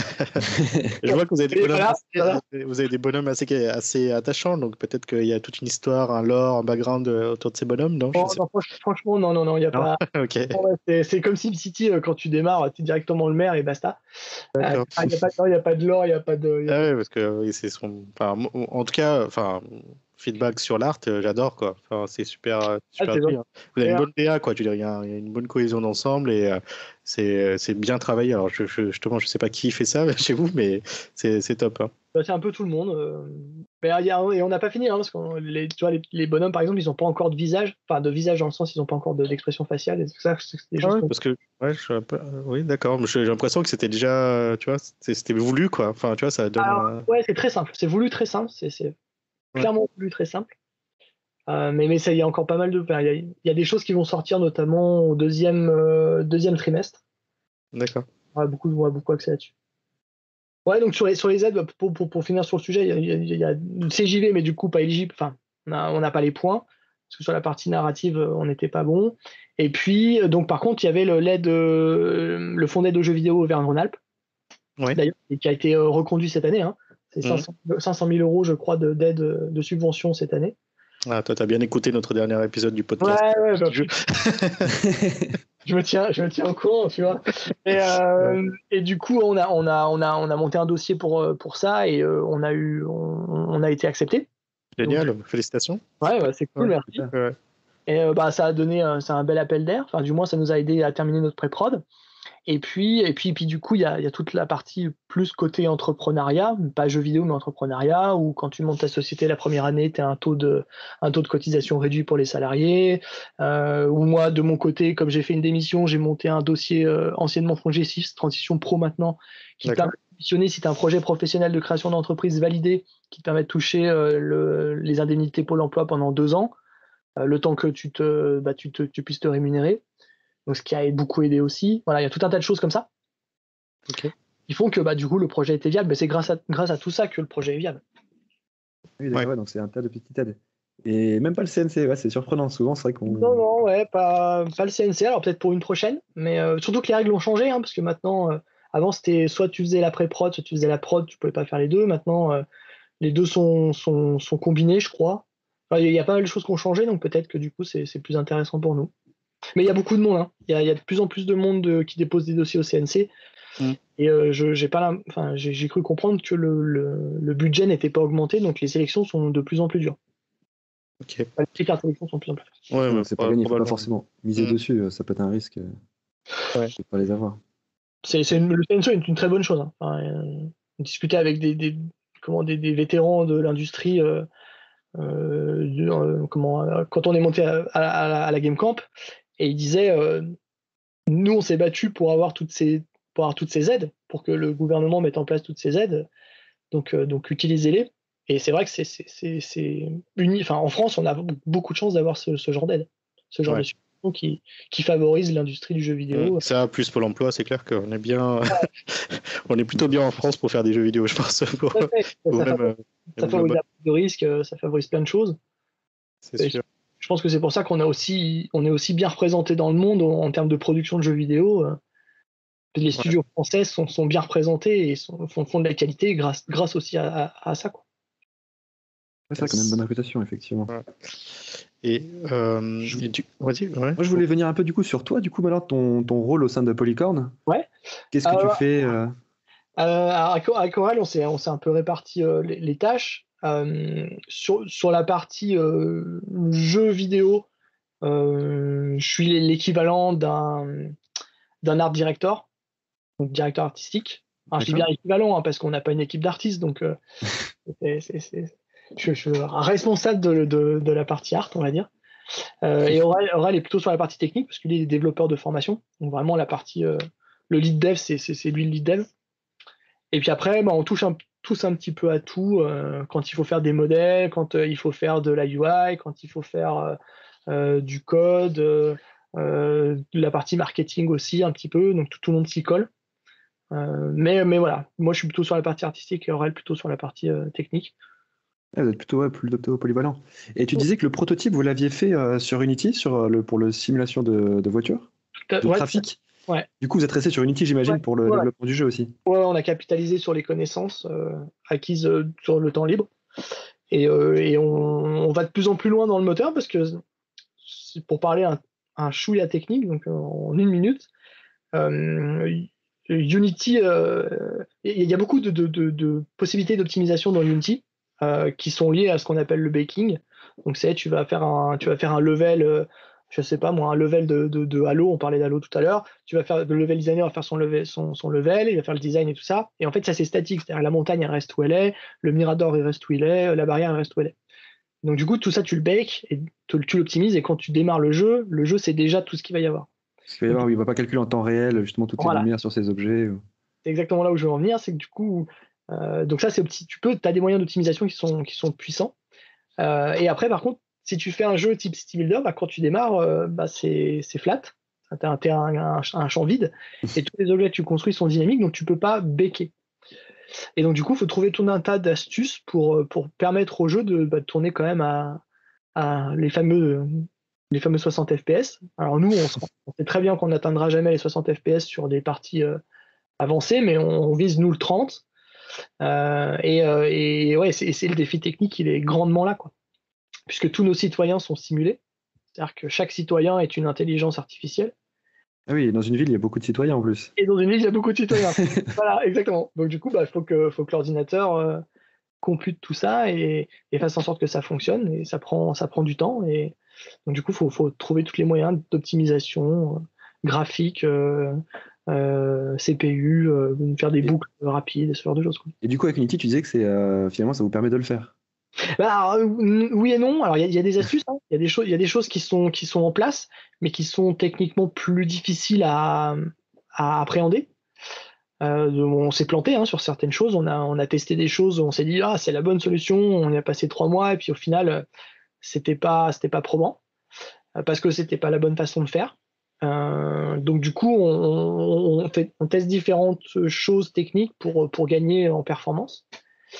je vois que vous avez des bonhommes, voilà, assez, voilà. vous avez des bonhommes assez, assez attachants, donc peut-être qu'il y a toute une histoire, un lore, un background autour de ces bonhommes, non, oh, non franchement, non, non, non, il n'y a non. pas. Okay. Ouais, c'est, c'est comme SimCity, quand tu démarres, tu es directement le maire et basta. Il n'y a, a pas de lore, il n'y a pas de. Y a... Ah ouais, parce que oui, c'est son. Enfin, en tout cas, enfin. Feedback sur l'art, euh, j'adore quoi. Enfin, c'est super, super ah, bien. Vous avez une bonne P A quoi. Tu dis, il y a une bonne cohésion d'ensemble et euh, c'est, c'est bien travaillé. Alors je, je, justement, je sais pas qui fait ça chez vous, mais c'est, c'est top. Hein. Bah, c'est un peu tout le monde. Euh... Mais, y a, et on n'a pas fini hein, parce que les, tu vois, les, les bonhommes par exemple, ils n'ont pas encore de visage, enfin de visage dans le sens, ils n'ont pas encore de, d'expression faciale. Et ça, c'est des ah choses ouais, parce que ouais, je suis un peu... oui, d'accord. J'ai l'impression que c'était déjà, tu vois, c'était voulu quoi. Enfin, tu vois, ça donne. Alors, un... Ouais, c'est très simple. C'est voulu très simple. C'est, c'est... clairement ouais. voulu très simple. Euh, mais, mais ça, il y a encore pas mal de. Il y, y a des choses qui vont sortir notamment au deuxième, euh, deuxième trimestre. D'accord. On va beaucoup, on va beaucoup axer là-dessus. Ouais, donc sur les, sur les aides, pour, pour, pour finir sur le sujet, il y a, il y a le C J V, mais du coup pas éligible. Enfin, on n'a pas les points, parce que sur la partie narrative, on n'était pas bon. Et puis, donc par contre, il y avait le, l'aide, le fonds d'aide aux jeux vidéo Auvergne-Rhône-Alpes, ouais. d'ailleurs, qui a été reconduit cette année. Hein. C'est mmh. cinq cent mille euros, je crois, de, d'aide de subvention cette année. Ah, toi, t'as bien écouté notre dernier épisode du podcast. Ouais, ouais, bah, je me tiens, je me tiens au courant, tu vois. Et, euh, ouais. et du coup, on a, on a, on a, on a monté un dossier pour pour ça et euh, on a eu, on, on a été accepté. Génial, donc, félicitations. Ouais, ouais c'est cool, ouais, merci. Ouais. Et euh, bah, ça a donné, euh, c'est un bel appel d'air. Enfin, du moins, ça nous a aidé à terminer notre pré-prod. Et puis, et puis, et puis du coup, il y a, y a toute la partie plus côté entrepreneuriat, pas jeux vidéo, mais entrepreneuriat, où quand tu montes ta société la première année, tu as un taux de, un taux de cotisation réduit pour les salariés. Euh, ou moi, de mon côté, comme j'ai fait une démission, j'ai monté un dossier euh, anciennement Fonds G six, Transition Pro maintenant, qui permet de démissionner si tu as un projet professionnel de création d'entreprise validé, qui te permet de toucher euh, le, les indemnités Pôle emploi pendant deux ans, euh, le temps que tu, te, bah, tu, te, tu puisses te rémunérer. Donc, ce qui a beaucoup aidé aussi. Voilà, il y a tout un tas de choses comme ça okay. qui font que bah, du coup, le projet était viable. Mais c'est grâce à, grâce à tout ça que le projet est viable. Oui, d'accord, ouais. Ouais, donc c'est un tas de petites aides. Et même pas le C N C, ouais, c'est surprenant. Souvent, c'est vrai qu'on. Non, non, ouais, pas, pas le C N C. Alors, peut-être pour une prochaine. Mais euh, surtout que les règles ont changé. Hein, parce que maintenant, euh, avant, c'était soit tu faisais la pré-prod, soit tu faisais la prod. Tu pouvais pas faire les deux. Maintenant, euh, les deux sont, sont, sont combinés, je crois. Enfin, il y a pas mal de choses qui ont changé. Donc, peut-être que du coup, c'est, c'est plus intéressant pour nous. Mais il y a beaucoup de monde, hein. il, y a, il y a de plus en plus de monde de, qui dépose des dossiers au C N C. Mmh. Et euh, je, j'ai, pas la, enfin, j'ai, j'ai cru comprendre que le, le, le budget n'était pas augmenté, donc les sélections sont de plus en plus dures. Okay. Les critères de sélection sont de plus en plus durs. Ouais, ouais, c'est pas gagné, il faut pas forcément miser mmh. dessus, ça peut être un risque ouais. de ne pas les avoir. C'est, c'est une, le C N C est une très bonne chose. Hein. Enfin, euh, discuter avec des, des, comment, des, des vétérans de l'industrie, euh, euh, de, euh, comment, euh, quand on est monté à, à, à, la, à la Game Camp, et il disait, euh, nous on s'est battu pour avoir toutes ces, pour avoir toutes ces aides, pour que le gouvernement mette en place toutes ces aides, donc, euh, donc utilisez-les. Et c'est vrai que c'est, c'est, c'est, c'est uni, enfin en France on a beaucoup de chance d'avoir ce, ce genre d'aide, ce genre ouais. de subvention qui, qui favorise l'industrie du jeu vidéo. Ça, plus Pôle emploi, c'est clair qu'on est bien, on est plutôt bien en France pour faire des jeux vidéo, je pense. Pour, ça, fait, ça, pour ça, même, favorise, euh, ça favorise la prise de risque, ça favorise plein de choses. C'est et sûr. Je pense que c'est pour ça qu'on a aussi, on est aussi bien représenté dans le monde en, en termes de production de jeux vidéo. Les studios ouais. français sont, sont bien représentés et sont, font, font de la qualité grâce, grâce aussi à, à, à ça. Quoi. Ouais, c'est vrai qu'on a une bonne réputation, effectivement. Ouais. Et, euh, je... et du... Vas-y, ouais. Moi, je voulais venir un peu du coup sur toi, du coup, alors ton, ton rôle au sein de Polycorn. Ouais. Qu'est-ce que euh, tu fais euh... alors, avec, avec Aurel, on s'est, on s'est un peu réparti euh, les, les tâches. Euh, sur, sur la partie euh, jeux vidéo, euh, je suis l'équivalent d'un, d'un art director, donc directeur artistique. Alors, je dis bien équivalent hein, parce qu'on n'a pas une équipe d'artistes, donc euh, c'est, c'est, c'est, je, je suis responsable de, de, de la partie art, on va dire. Euh, et Aurel, Aurel est plutôt sur la partie technique parce qu'il est développeur de formation. Donc vraiment la partie, euh, le lead dev, c'est, c'est, c'est lui le lead dev. Et puis après, bah, on touche un, tous un petit peu à tout euh, quand il faut faire des modèles, quand euh, il faut faire de la U I, quand il faut faire euh, euh, du code, euh, euh, de la partie marketing aussi un petit peu. Donc tout, tout le monde s'y colle. Euh, mais, mais voilà, moi je suis plutôt sur la partie artistique et Aurel plutôt sur la partie euh, technique. Ah, vous êtes plutôt, ouais, plutôt polyvalent. Et tu disais que le prototype, vous l'aviez fait euh, sur Unity sur euh, le, pour le simulation de, de voiture, de Ouais, trafic. ouais. Du coup, vous êtes resté sur Unity, j'imagine, Ouais, pour le ouais. développement du jeu aussi. Ouais, on a capitalisé sur les connaissances euh, acquises euh, sur le temps libre. Et, euh, et on, on va de plus en plus loin dans le moteur parce que, pour parler un, un chouïa technique, donc en une minute, euh, Unity, il euh, y a beaucoup de, de, de, de possibilités d'optimisation dans Unity euh, qui sont liées à ce qu'on appelle le baking. Donc c'est tu vas faire un, tu vas faire un level, euh, je sais pas moi, un level de, de, de Halo, on parlait d'Halo tout à l'heure. Tu vas faire le level designer va faire son level, son, son level, il va faire le design et tout ça. Et en fait ça c'est statique, c'est-à-dire la montagne elle reste où elle est, le mirador il reste où il est, la barrière elle reste où elle est. Donc du coup tout ça tu le bakes et tu l'optimises et quand tu démarres le jeu, le jeu c'est déjà tout ce qu'il va y avoir. Parce qu'il va y avoir, oui, il ne va pas calculer en temps réel justement toutes Voilà. les lumières sur ces objets. C'est exactement là où je veux en venir, c'est que du coup, euh, donc ça c'est petit, tu peux, as des moyens d'optimisation qui sont, qui sont puissants. Euh, et après, par contre, si tu fais un jeu type City Builder, bah, quand tu démarres, euh, bah, c'est, c'est flat, tu as un, terrain, un, un champ vide, et tous les objets que tu construis sont dynamiques, donc tu peux pas baker. Et donc du coup, il faut trouver tout un tas d'astuces pour, pour permettre au jeu de, bah, de tourner quand même à, à les fameux les fameux soixante F P S. Alors nous, on, on sait très bien qu'on n'atteindra jamais les soixante F P S sur des parties euh, avancées, mais on, on vise nous le trente. Euh, et, euh, et ouais, c'est, c'est le défi technique, il est grandement là, quoi. Puisque tous nos citoyens sont simulés. C'est-à-dire que chaque citoyen est une intelligence artificielle. Ah oui, dans une ville, il y a beaucoup de citoyens en plus. Et dans une ville, il y a beaucoup de citoyens. Voilà, exactement. Donc du coup, bah, faut que, faut que l'ordinateur euh, compute tout ça et, et fasse en sorte que ça fonctionne. Et ça prend, ça prend du temps. Et donc du coup, faut, faut trouver tous les moyens d'optimisation euh, graphique, euh, euh, C P U, euh, faire des et, boucles rapides, ce genre de choses, quoi. Et du coup, avec Unity, tu disais que c'est euh, finalement, ça vous permet de le faire. Bah, alors, oui et non. Alors il y, y a des astuces, hein. Il y a des choses, il y a des choses qui sont qui sont en place, mais qui sont techniquement plus difficiles à, à appréhender. Euh, on s'est planté hein, sur certaines choses. On a on a testé des choses. On s'est dit ah c'est la bonne solution. On y a passé trois mois et puis au final c'était pas c'était pas probant parce que c'était pas la bonne façon de faire. Euh, donc du coup on, on, fait, on teste différentes choses techniques pour pour gagner en performance.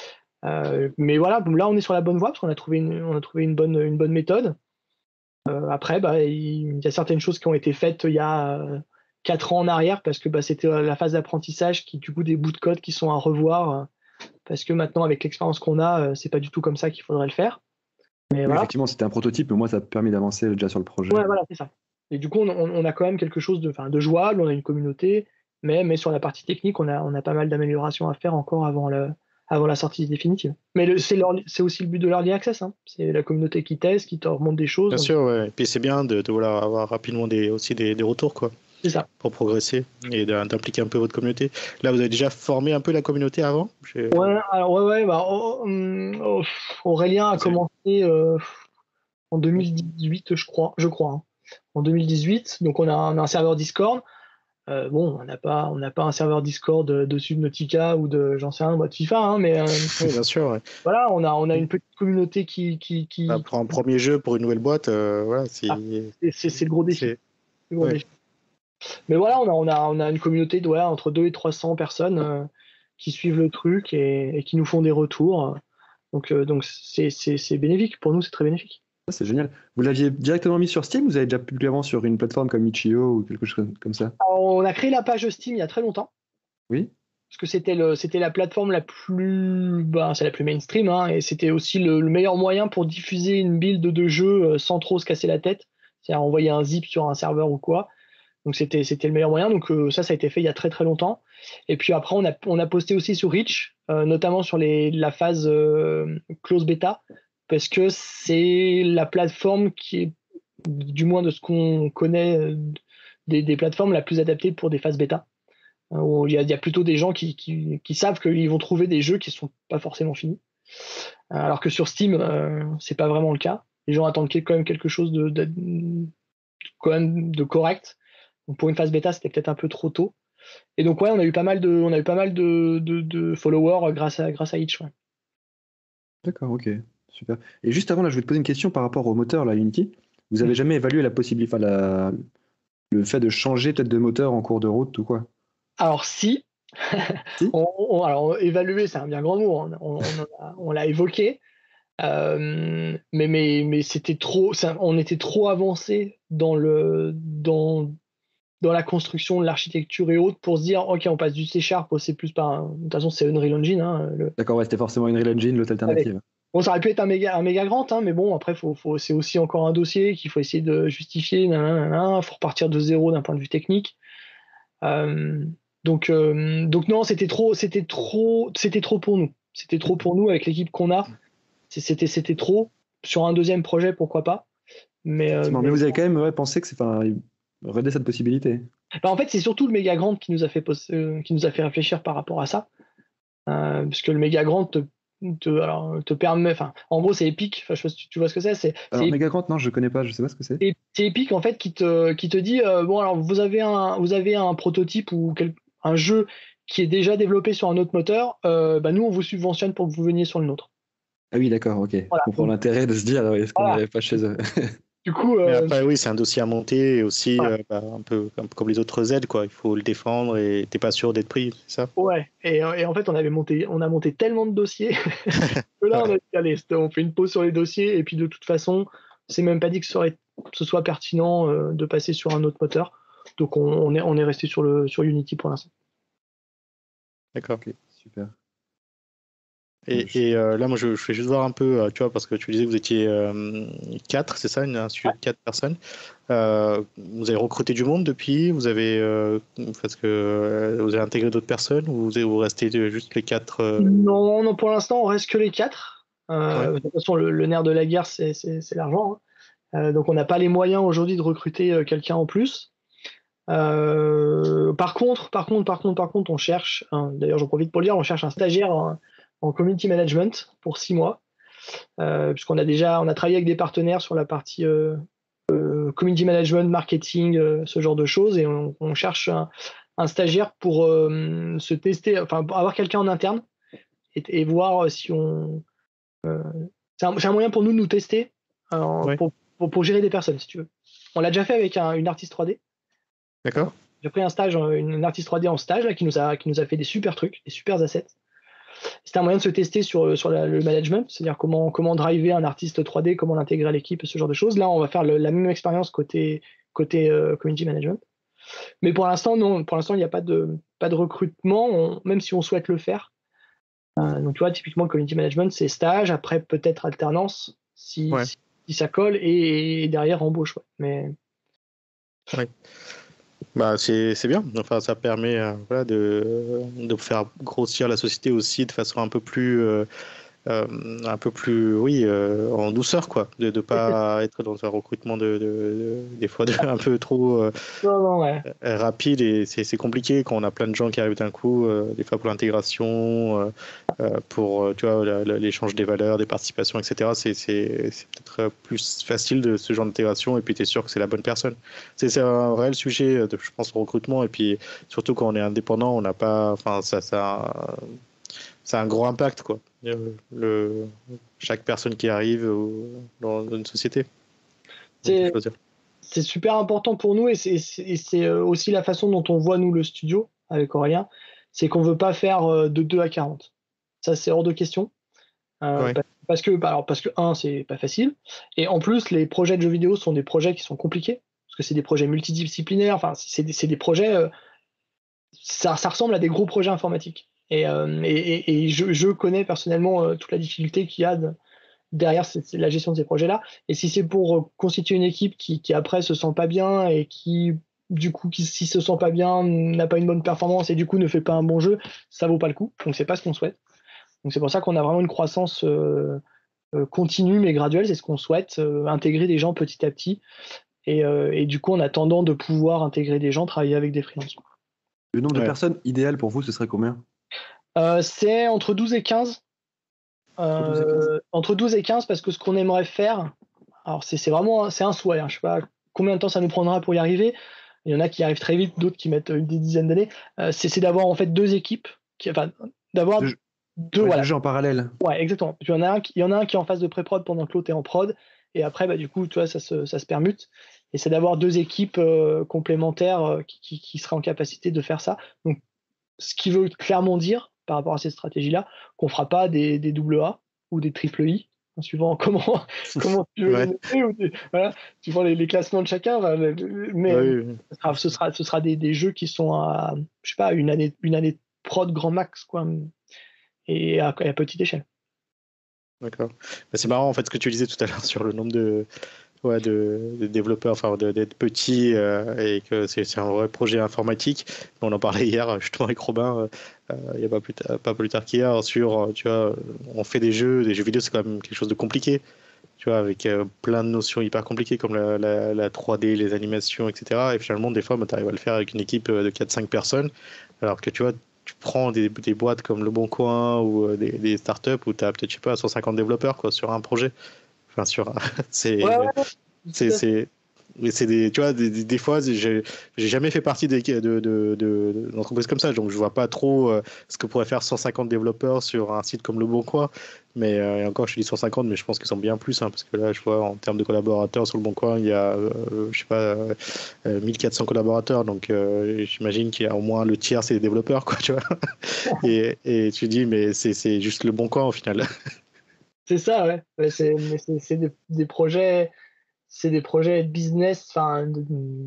Euh, mais voilà, là on est sur la bonne voie parce qu'on a trouvé une, on a trouvé une bonne, une bonne méthode. Euh, après, bah, il y a certaines choses qui ont été faites il y a euh, quatre ans en arrière parce que bah, c'était la phase d'apprentissage qui, du coup, des bouts de code qui sont à revoir euh, parce que maintenant, avec l'expérience qu'on a, euh, c'est pas du tout comme ça qu'il faudrait le faire. Mais oui, voilà. Effectivement, c'était un prototype, mais moi, ça a permis d'avancer déjà sur le projet. Ouais, voilà, c'est ça. Et du coup, on, on a quand même quelque chose de, de jouable, on a une communauté, mais, mais sur la partie technique, on a, on a pas mal d'améliorations à faire encore avant le, avant la sortie définitive. Mais le, c'est, leur, c'est aussi le but de l'Early Access. Hein. C'est la communauté qui teste, qui te remonte des choses. Bien sûr, ouais. Et puis c'est bien de, de voilà, avoir rapidement des, aussi des, des retours, quoi. C'est ça. Pour progresser et d'impliquer un peu votre communauté. Là, vous avez déjà formé un peu la communauté avant? J'ai... Ouais, alors ouais, ouais. Bah, oh, oh, Aurélien a c'est commencé euh, en deux mille dix-huit, je crois. Je crois hein. En deux mille dix-huit, donc on a, on a un serveur Discord. Euh, bon, on n'a pas, on n'a pas un serveur Discord de, de Subnautica ou de, j'en sais rien, de FIFA, hein, mais euh, oui, bien sûr. Ouais. Voilà, on a, on a une petite communauté qui, qui, qui... Bah, pour un premier jeu pour une nouvelle boîte, euh, voilà, c'est... Ah, c'est, c'est le gros défi. C'est... Le gros ouais. défi. Mais voilà, on a, on a, on a une communauté de ouais, entre deux et trois cents personnes euh, qui suivent le truc et, et qui nous font des retours. Donc, euh, donc c'est, c'est, c'est bénéfique. Pour nous, c'est très bénéfique. C'est génial. Vous l'aviez directement mis sur Steam ou vous avez déjà publié avant sur une plateforme comme Itch.io ou quelque chose comme ça? Alors, on a créé la page Steam il y a très longtemps. Oui. Parce que c'était, le, c'était la plateforme la plus, ben, c'est la plus mainstream, hein, et c'était aussi le, le meilleur moyen pour diffuser une build de jeu sans trop se casser la tête. C'est-à-dire envoyer un zip sur un serveur ou quoi. Donc c'était c'était le meilleur moyen. Donc euh, ça, ça a été fait il y a très très longtemps. Et puis après, on a, on a posté aussi sur Reach, euh, notamment sur les, la phase euh, close bêta, parce que c'est la plateforme qui est, du moins de ce qu'on connaît, euh, des, des plateformes la plus adaptée pour des phases bêta. Euh, où il y a, il y a plutôt des gens qui, qui, qui savent qu'ils vont trouver des jeux qui sont pas forcément finis. Euh, alors que sur Steam, euh, c'est pas vraiment le cas. Les gens attendent quand même quelque chose de, de, quand même de correct. Donc pour une phase bêta, c'était peut-être un peu trop tôt. Et donc ouais, on a eu pas mal de, on a eu pas mal de, de, de followers grâce à grâce à Itch. Ouais. D'accord, ok, super. Et juste avant, là, je vais te poser une question par rapport au moteur, là, Unity. Vous avez jamais évalué la possibilité, enfin, la... le fait de changer peut-être de moteur en cours de route ou quoi? Alors si, Si on, on- alors évaluer, c'est un bien grand mot. hein. On, on, en a- on l'a évoqué, euh, mais mais mais c'était trop, ça- on était trop avancé dans le dans dans la construction de l'architecture et autres pour se dire ok, on passe du C Sharp au C++. Par de toute façon, c'est Unreal Engine. Hein, le, D'accord, ouais, c'était forcément Unreal Engine, l'autre avec alternative. Bon, ça aurait pu être un méga, un méga grand, hein, mais bon, après, faut, faut, c'est aussi encore un dossier qu'il faut essayer de justifier. Il faut repartir de zéro d'un point de vue technique. Euh, donc, euh, donc non, c'était trop, c'était trop, c'était trop pour nous. C'était trop pour nous avec l'équipe qu'on a. C'était, c'était trop. Sur un deuxième projet, pourquoi pas. Mais, euh, Mais mais vous avez quand même ouais, pensé que c'est, enfin, regarder cette possibilité. bah, en fait, c'est surtout le méga grand qui nous a fait, euh, qui nous a fait réfléchir par rapport à ça. Euh, parce que le méga grand te, te, alors, te permet, enfin, en gros, c'est Epic. Enfin, je sais pas si tu vois ce que c'est. C'est, Alors, c'est Megagrant, non, je connais pas, je sais pas ce que c'est. Et c'est Epic en fait qui te, qui te dit euh, bon alors vous avez un vous avez un prototype ou quel, un jeu qui est déjà développé sur un autre moteur, euh, bah nous on vous subventionne pour que vous veniez sur le nôtre. Ah oui, d'accord, ok. Voilà. Je comprends Donc, l'intérêt de se dire, ouais, est-ce qu'on voilà. n'arrive pas chez eux? Du coup, Mais euh, après, oui, c'est un dossier à monter et aussi voilà. euh, bah, un, peu, un peu comme les autres aides, quoi. Il faut le défendre et t'es pas sûr d'être pris, c'est ça? Ouais. Et, et en fait on avait monté on a monté tellement de dossiers que là on a dit allez on fait une pause sur les dossiers et puis de toute façon c'est même pas dit que ce, serait, ce soit pertinent euh, de passer sur un autre moteur. Donc on, on est on est resté sur le sur Unity pour l'instant. D'accord. Ok, super. Et, et euh, là, moi, je, je fais juste voir un peu, euh, tu vois, parce que tu disais que vous étiez euh, quatre, c'est ça, une- un studio de quatre personnes. Euh, vous avez recruté du monde depuis, vous avez, euh, parce que euh, vous avez intégré d'autres personnes ou vous, vous restez juste les quatre euh... Non, non, pour l'instant, on reste que les quatre. Euh, Ouais. de toute façon, le, le nerf de la guerre, c'est, c'est, c'est l'argent. Hein. Euh, donc, on n'a pas les moyens aujourd'hui de recruter euh, quelqu'un en plus. Euh, par contre, par contre, par contre, par contre, on cherche, hein, d'ailleurs, j'en profite pour le dire, on cherche un stagiaire en, en community management pour six mois, euh, puisqu'on a déjà, on a travaillé avec des partenaires sur la partie euh, euh, community management, marketing, euh, ce genre de choses, et on, on cherche un, un stagiaire pour euh, se tester, enfin, pour avoir quelqu'un en interne et, et voir si on. Euh, c'est, un, c'est un moyen pour nous de nous tester euh, Ouais. pour, pour, pour gérer des personnes, si tu veux. On l'a déjà fait avec un, une artiste trois D. D'accord. J'ai pris un stage, une, une artiste trois D en stage là, qui, nous a, qui nous a fait des super trucs, des super assets. C'était un moyen de se tester sur, sur la, le management, c'est-à-dire comment, comment driver un artiste trois D, comment l'intégrer à l'équipe, ce genre de choses. Là, on va faire le, la même expérience côté, côté euh, community management. Mais pour l'instant, non. Pour l'instant, il n'y a pas de, pas de recrutement, on, même si on souhaite le faire. Euh, donc, tu vois, typiquement, le community management, c'est stage, après peut-être alternance, si, Ouais. si, si ça colle, et, et derrière embauche. Ouais. Mais... Ouais. Bah, c'est, c'est bien. Enfin, ça permet euh, voilà, de, de faire grossir la société aussi de façon un peu plus. Euh, Euh, un peu plus, oui, euh, en douceur, quoi, de ne pas être dans un recrutement de, de, de- des fois de, un peu trop euh, Non, non, ouais. rapide et c'est, c'est compliqué quand on a plein de gens qui arrivent d'un coup, euh, des fois pour l'intégration, euh, euh, pour euh, tu vois, la- la- l'échange des valeurs, des participations, et cetera. C'est, c'est, c'est peut-être plus facile de ce genre d'intégration et puis tu es sûr que c'est la bonne personne. C'est, c'est un réel sujet, de, je pense, au recrutement et puis surtout quand on est indépendant, on n'a pas, enfin, ça, ça, ça a un gros impact, quoi. Le, le- chaque personne qui arrive au- dans une société. C'est, c'est super important pour nous et c'est, c'est, et c'est aussi la façon dont on voit, nous, le studio avec Aurélien, c'est qu'on ne veut pas faire de deux à quarante. Ça, c'est hors de question. Euh, Ouais. parce que, bah, alors, parce que, un, c'est pas facile. Et en plus, les projets de jeux vidéo sont des projets qui sont compliqués. Parce que c'est des projets multidisciplinaires. Enfin, c'est des, c'est des projets. Euh, ça, ça ressemble à des gros projets informatiques. Et, euh, et, et, et je, je connais personnellement euh, toute la difficulté qu'il y a de, derrière c'est, c'est la gestion de ces projets-là. Et si c'est pour euh, constituer une équipe qui, qui après se sent pas bien et qui du coup, qui s'il se sent pas bien, n'a pas une bonne performance et du coup ne fait pas un bon jeu, ça vaut pas le coup. Donc c'est pas ce qu'on souhaite. Donc c'est pour ça qu'on a vraiment une croissance euh, euh, continue mais graduelle. C'est ce qu'on souhaite, euh, intégrer des gens petit à petit. Et, euh, et du coup, en attendant de pouvoir intégrer des gens, travailler avec des freelances. Le nombre Ouais. de personnes idéal pour vous, ce serait combien? Euh, c'est entre douze et quinze. Entre douze et quinze. Euh, entre douze et quinze, parce que ce qu'on aimerait faire, alors c'est c'est vraiment un, c'est un souhait, hein, je sais pas combien de temps ça nous prendra pour y arriver. Il y en a qui arrivent très vite, d'autres qui mettent une des dizaines d'années. Euh, c'est c'est d'avoir en fait deux équipes, qui, enfin, d'avoir Deux, deux, ouais, voilà. deux jeux en parallèle. Ouais, exactement. Il y en a un qui, il y en a un qui est en phase de pré-prod pendant que l'autre est en prod, et après, bah, du coup, tu vois, ça se, ça se permute. Et c'est d'avoir deux équipes euh, complémentaires euh, qui, qui, qui seraient en capacité de faire ça. Donc, ce qui veut clairement dire, par rapport à cette stratégie-là, qu'on fera pas des, des double A ou des triple I, en suivant comment, comment tu veux Ouais. les noter, ou des, voilà, suivant les, les classements de chacun. Enfin, le- le- mais Ouais, euh, oui, oui. ce sera, ce sera, ce sera des, des jeux qui sont à, je sais pas, une année, une année de prod grand max, quoi, et à, à petite échelle. D'accord. Bah, c'est marrant en fait ce que tu disais tout à l'heure sur le nombre de, ouais, de, de développeurs, enfin de- d'être petits euh, et que c'est c'est un vrai projet informatique. On en parlait hier justement avec Robin, euh, euh, il n'y a pas plus, tard, pas plus tard qu'hier, sur, euh, tu vois, on fait des jeux, des jeux vidéo, c'est quand même quelque chose de compliqué, tu vois, avec euh, plein de notions hyper compliquées comme la, la, la trois D, les animations, et cetera. Et finalement, des fois, bah, tu arrives à le faire avec une équipe euh, de quatre cinq personnes, alors que tu vois, tu prends des, des boîtes comme Le Bon Coin ou euh, des, des startups où tu as peut-être, je sais pas, cent cinquante développeurs quoi, sur un projet. Enfin, sur un- Ouais, c'est, ouais, tout c'est, à fait. c'est, mais c'est des, tu vois, des, des- des fois, j'ai, j'ai jamais fait partie des, de, de, de, de- d'entreprises comme ça, donc je vois pas trop euh, ce que pourraient faire cent cinquante développeurs sur un site comme Le Bon Coin. Mais euh, et encore, je dis cent cinquante, mais je pense qu'ils sont bien plus, hein, parce que là, je vois en termes de collaborateurs sur Le Bon Coin, il y a, euh, je sais pas, euh, euh, mille quatre cents collaborateurs, donc euh, j'imagine qu'il y a au moins le tiers, c'est des développeurs, quoi, tu vois. Et, et tu dis, mais c'est, c'est juste Le Bon Coin au final. C'est ça, ouais. Ouais, c'est, mais c'est, c'est des, des projets, c'est des projets de business. Enfin, de-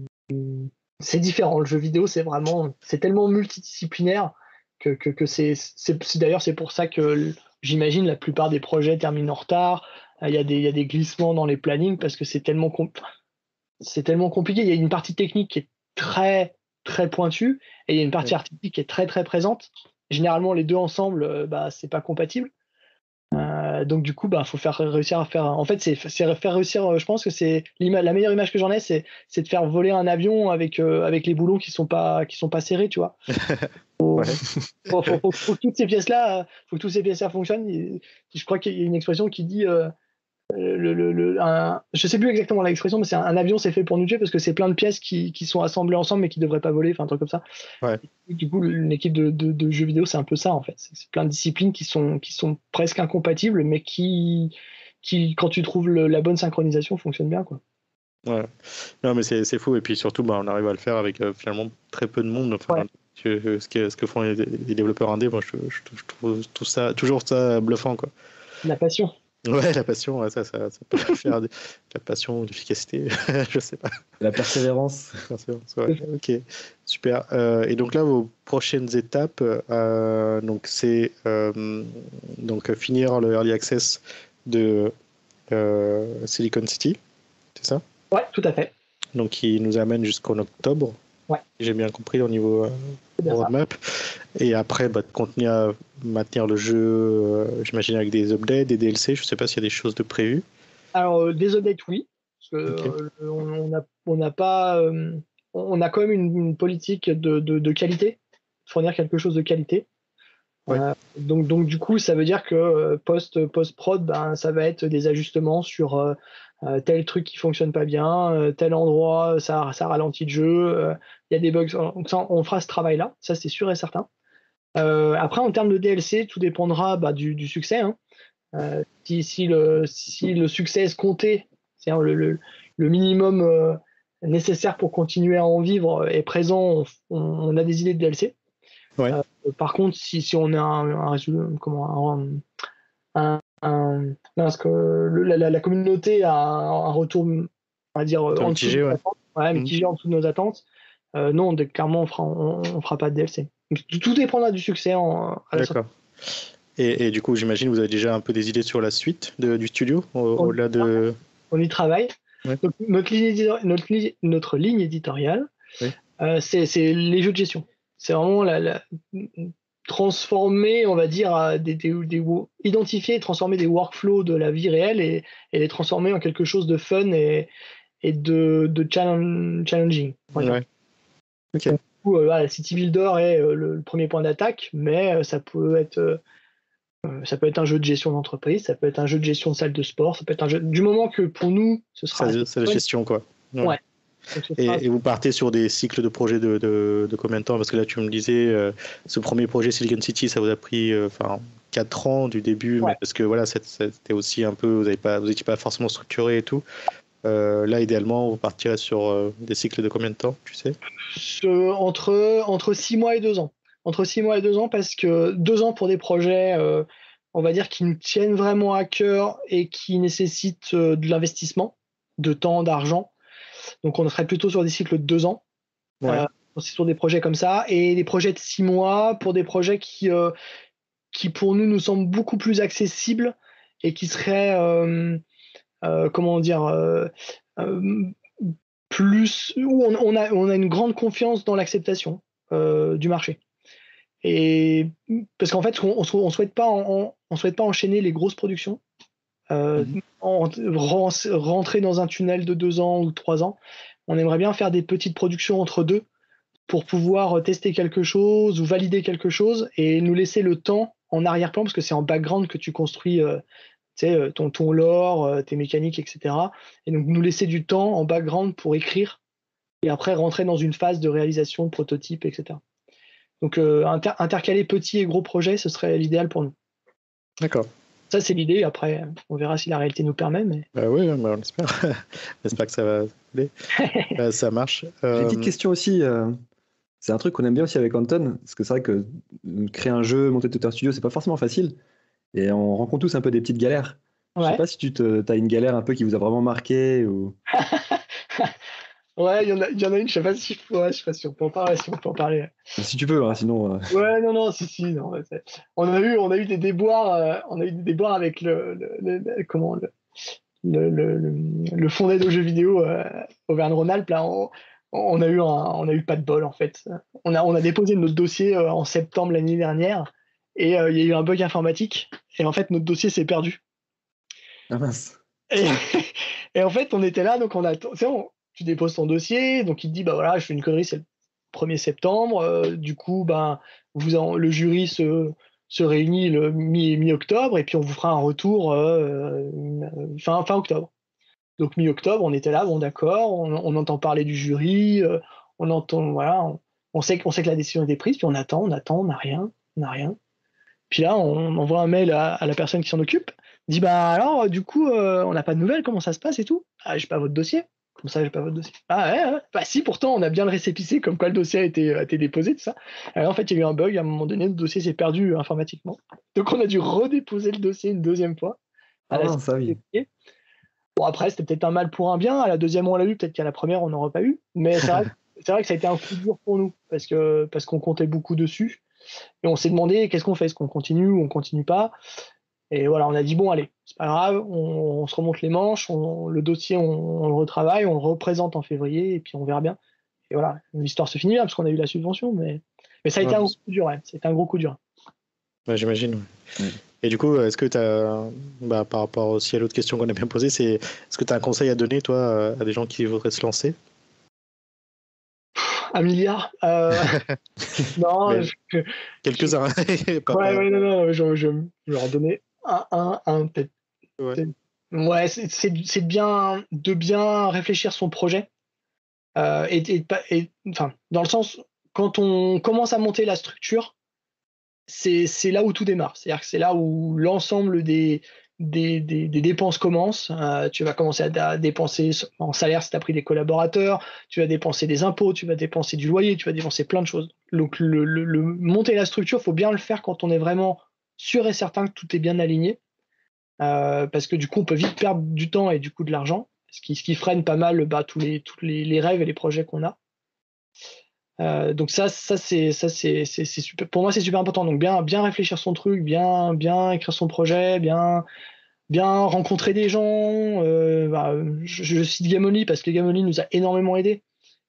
c'est différent. Le jeu vidéo, c'est vraiment, c'est tellement multidisciplinaire que, que, que c'est, c'est, c'est- d'ailleurs, c'est pour ça que l- j'imagine la plupart des projets terminent en retard. Euh, Il y a des, il y a des glissements dans les plannings parce que c'est tellement, com- c'est tellement compliqué. Il y a une partie technique qui est très, très pointue et il y a une partie artistique qui est très, très présente. Généralement, les deux ensemble, euh, bah, c'est pas compatible. Euh, donc du coup, bah, faut faire réussir à faire. En fait, c'est c'est faire réussir. euh, Je pense que c'est l'ima- la meilleure image que j'en ai, c'est c'est de faire voler un avion avec euh, avec les boulons qui sont pas qui sont pas serrés, tu vois. Ouais. Faut, faut, faut, faut que toutes ces pièces-là, euh, faut que toutes ces pièces-là fonctionnent. Et je crois qu'il y a une expression qui dit, euh, le, le, le, un, je sais plus exactement l'expression, mais c'est un, un avion, c'est fait pour nous tuer parce que c'est plein de pièces qui, qui sont assemblées ensemble mais qui devraient pas voler, enfin un truc comme ça. Ouais. Et du coup, une équipe de, de, de jeux vidéo, c'est un peu ça en fait. C'est c'est plein de disciplines qui sont, qui sont presque incompatibles, mais qui, qui quand tu trouves le, la bonne synchronisation, fonctionnent bien, quoi. Ouais. Non, mais c'est c'est fou. Et puis surtout, bah, on arrive à le faire avec euh, finalement très peu de monde. Enfin, Ouais. que- ce, que, ce que font les, les développeurs indés, moi, je, je, je trouve tout ça, toujours ça bluffant, quoi. La passion. Ouais, la passion, ouais, ça, ça, ça peut faire de, la passion, l'efficacité, je sais pas. La persévérance. Persévérance, ouais. Ok, super. Euh, et donc là, vos prochaines étapes, euh, donc c'est euh, donc finir le early access de euh, Silicon City, c'est ça? Ouais, tout à fait. Donc qui nous amène jusqu'en octobre. Ouais. J'ai bien compris au niveau euh, C'est bien ça. roadmap. Et après, bah, de continuer à maintenir le jeu, euh, j'imagine avec des updates, des D L C. Je sais pas s'il y a des choses de prévues. Alors, euh, des updates, oui. Parce que Ok. euh, on on a, on n'a pas, euh, on a quand même une, une politique de, de, de qualité, fournir quelque chose de qualité. Ouais. Euh, donc, donc du coup, ça veut dire que euh, post post prod, ben, ça va être des ajustements sur euh, euh, tel truc qui fonctionne pas bien, euh, tel endroit ça ça ralentit le jeu, il y a des bugs. Donc ça, on fera ce travail-là, ça c'est sûr et certain. Euh, après, en termes de D L C, tout dépendra bah, du, du succès. Hein. Euh, si, si, le, si le succès escompté, c'est-à-dire le, le, le minimum euh, nécessaire pour continuer à en vivre est présent, on, on a des idées de D L C. Ouais. Euh, par contre, si, si on a un, un, un comment un, un, un non, parce que le, la, la communauté a un, un retour, on va dire Retour en dessous de mitigé, nos ouais. attentes, ouais, mitigé en dessous de nos attentes. Euh, non, de- clairement, on fera, on, on fera pas de D L C. Donc, tout, tout dépendra du succès en, à la sortie. D'accord. Et, et du coup, j'imagine que vous avez déjà un peu des idées sur la suite de, du studio, au- On- au-delà de. On y travaille. Ouais. Donc, notre, ligne édito- notre, li- notre ligne éditoriale, Oui. Euh, c'est, c'est les jeux de gestion. C'est vraiment la, la, transformer, on va dire, à des, des, des, identifier et transformer des workflows de la vie réelle et, et les transformer en quelque chose de fun et, et de, de challenge, challenging. Ouais. Ok. Donc, du coup, euh, voilà, City Builder est euh, le, le premier point d'attaque, mais euh, ça peut être euh, ça peut être un jeu de gestion d'entreprise, ça peut être un jeu de gestion de salle de sport, ça peut être un jeu du moment que pour nous ce sera Ça, c'est la gestion quoi. Ouais. ouais. Donc, ce sera... et, et vous partez sur des cycles de projets de, de, de combien de temps? Parce que là tu me disais euh, ce premier projet Silicon City ça vous a pris enfin euh, quatre ans du début, ouais. mais parce que voilà c'était aussi un peu vous n'étiez pas, pas forcément structuré et tout. Euh, là, idéalement, vous partirez sur euh, des cycles de combien de temps, tu sais? Ce, entre, entre six mois et deux ans. Entre six mois et deux ans, parce que deux ans pour des projets, euh, on va dire, qui nous tiennent vraiment à cœur et qui nécessitent euh, de l'investissement, de temps, d'argent. Donc, on serait plutôt sur des cycles de deux ans. Ouais. Euh, sur des projets comme ça. Et des projets de six mois pour des projets qui, euh, qui pour nous, nous semblent beaucoup plus accessibles et qui seraient... Euh, Euh, comment dire, euh, euh, plus où on, on, a, on a une grande confiance dans l'acceptation euh, du marché. Et parce qu'en fait, on, on, on souhaite pas, en, on souhaite pas enchaîner les grosses productions, euh, mmh. en, rentrer dans un tunnel de deux ans ou trois ans. On aimerait bien faire des petites productions entre deux pour pouvoir tester quelque chose ou valider quelque chose et nous laisser le temps en arrière-plan parce que c'est en background que tu construis. Euh, Ton, ton lore, tes mécaniques, et cetera. Et donc nous laisser du temps en background pour écrire et après rentrer dans une phase de réalisation, de prototype, et cetera. Donc euh, inter- intercaler petits et gros projets, ce serait l'idéal pour nous. D'accord. Ça, c'est l'idée. Après, on verra si la réalité nous permet. Mais... Bah oui, bah on espère. on espère que ça va aller. euh, ça marche. Euh... J'ai une petite question aussi. Euh... C'est un truc qu'on aime bien aussi avec Anton, parce que c'est vrai que créer un jeu, monter tout un studio, c'est pas forcément facile. Et on rencontre tous un peu des petites galères. Ouais. Je sais pas si tu te, as une galère un peu qui vous a vraiment marqué ou... Ouais, il y, y en a une, je sais pas si, ouais, je sais pas si on peut en parler, si on peut en parler. Si tu peux, hein, sinon. Euh... Ouais, non, non, si, si, non. On a eu, on a eu des déboires, euh, on a eu des déboires avec le, le, le, le comment le, le, le, le fond d'aide aux jeux vidéo euh, Auvergne-Rhône-Alpes. Là, on, on a eu, un, on a eu pas de bol en fait. On a, on a déposé notre dossier euh, en septembre l'année dernière et il euh, y a eu un bug informatique et en fait notre dossier s'est perdu. Ah mince. Et, et en fait, on était là, donc on a, c'est bon, tu déposes ton dossier, donc il te dit bah voilà, je fais une connerie, c'est le premier septembre, euh, du coup, bah, vous en, le jury se, se réunit le mi, mi-octobre et puis on vous fera un retour euh, fin, fin octobre. Donc mi-octobre, on était là, bon d'accord, on, on entend parler du jury, euh, on entend, voilà, on, on, sait, on sait que la décision a été prise, puis on attend, on attend, on n'a rien, on n'a rien. Puis là, on envoie un mail à, à la personne qui s'en occupe, dit bah alors, du coup, euh, on n'a pas de nouvelles, comment ça se passe et tout. Ah, j'ai pas votre dossier. Comme ça, j'ai pas votre dossier. Ah ouais, ouais. Bah si, pourtant, on a bien le récépissé, comme quoi le dossier a été, a été déposé, tout ça. Alors, en fait, il y a eu un bug, à un moment donné, le dossier s'est perdu informatiquement. Donc, on a dû redéposer le dossier une deuxième fois. Ah non, ça oui. Bon, après, c'était peut-être un mal pour un bien. À la deuxième, on l'a eu, peut-être qu'à la première, on n'aurait pas eu. Mais c'est vrai, c'est vrai que ça a été un coup dur pour nous, parce que parce qu'on comptait beaucoup dessus. Et on s'est demandé, qu'est-ce qu'on fait? Est-ce qu'on continue ou on continue pas? Et voilà, on a dit, bon, allez, c'est pas grave, on, on se remonte les manches, on, le dossier, on, on le retravaille, on le représente en février, et puis on verra bien. Et voilà, l'histoire se finit bien, parce qu'on a eu la subvention, mais, mais ça a été un gros coup dur, ouais. C'était un gros coup dur. Ouais, j'imagine, ouais. Ouais. Et du coup, est-ce que tu as, bah, par rapport aussi à l'autre question qu'on a bien posée, c'est est-ce que tu as un conseil à donner, toi, à des gens qui voudraient se lancer? Un milliard euh... Non, je... quelques-uns. Je... ouais, ouais, non, non, je, je, je leur donnais un, un, un peut-être. Ouais, ouais c'est, c'est, c'est bien de bien réfléchir son projet. Euh, et, et, et, enfin, dans le sens, quand on commence à monter la structure, c'est, c'est là où tout démarre. C'est-à-dire que c'est là où l'ensemble des, des, des, des dépenses commencent. Euh, tu vas commencer à, à dépenser en salaire si tu as pris des collaborateurs, tu vas dépenser des impôts, tu vas dépenser du loyer, tu vas dépenser plein de choses. Donc, le, le, le monter la structure, il faut bien le faire quand on est vraiment sûr et certain que tout est bien aligné. Euh, parce que du coup, on peut vite perdre du temps et du coup de l'argent, ce qui, ce qui freine pas mal bah, tous, les, tous les, les rêves et les projets qu'on a. Euh, donc ça, ça c'est, ça c'est, c'est, c'est super. Pour moi, c'est super important. Donc bien, bien réfléchir son truc, bien, bien écrire son projet, bien, bien rencontrer des gens. Euh, bah, je, je cite Gamoli parce que Gamoli nous a énormément aidé.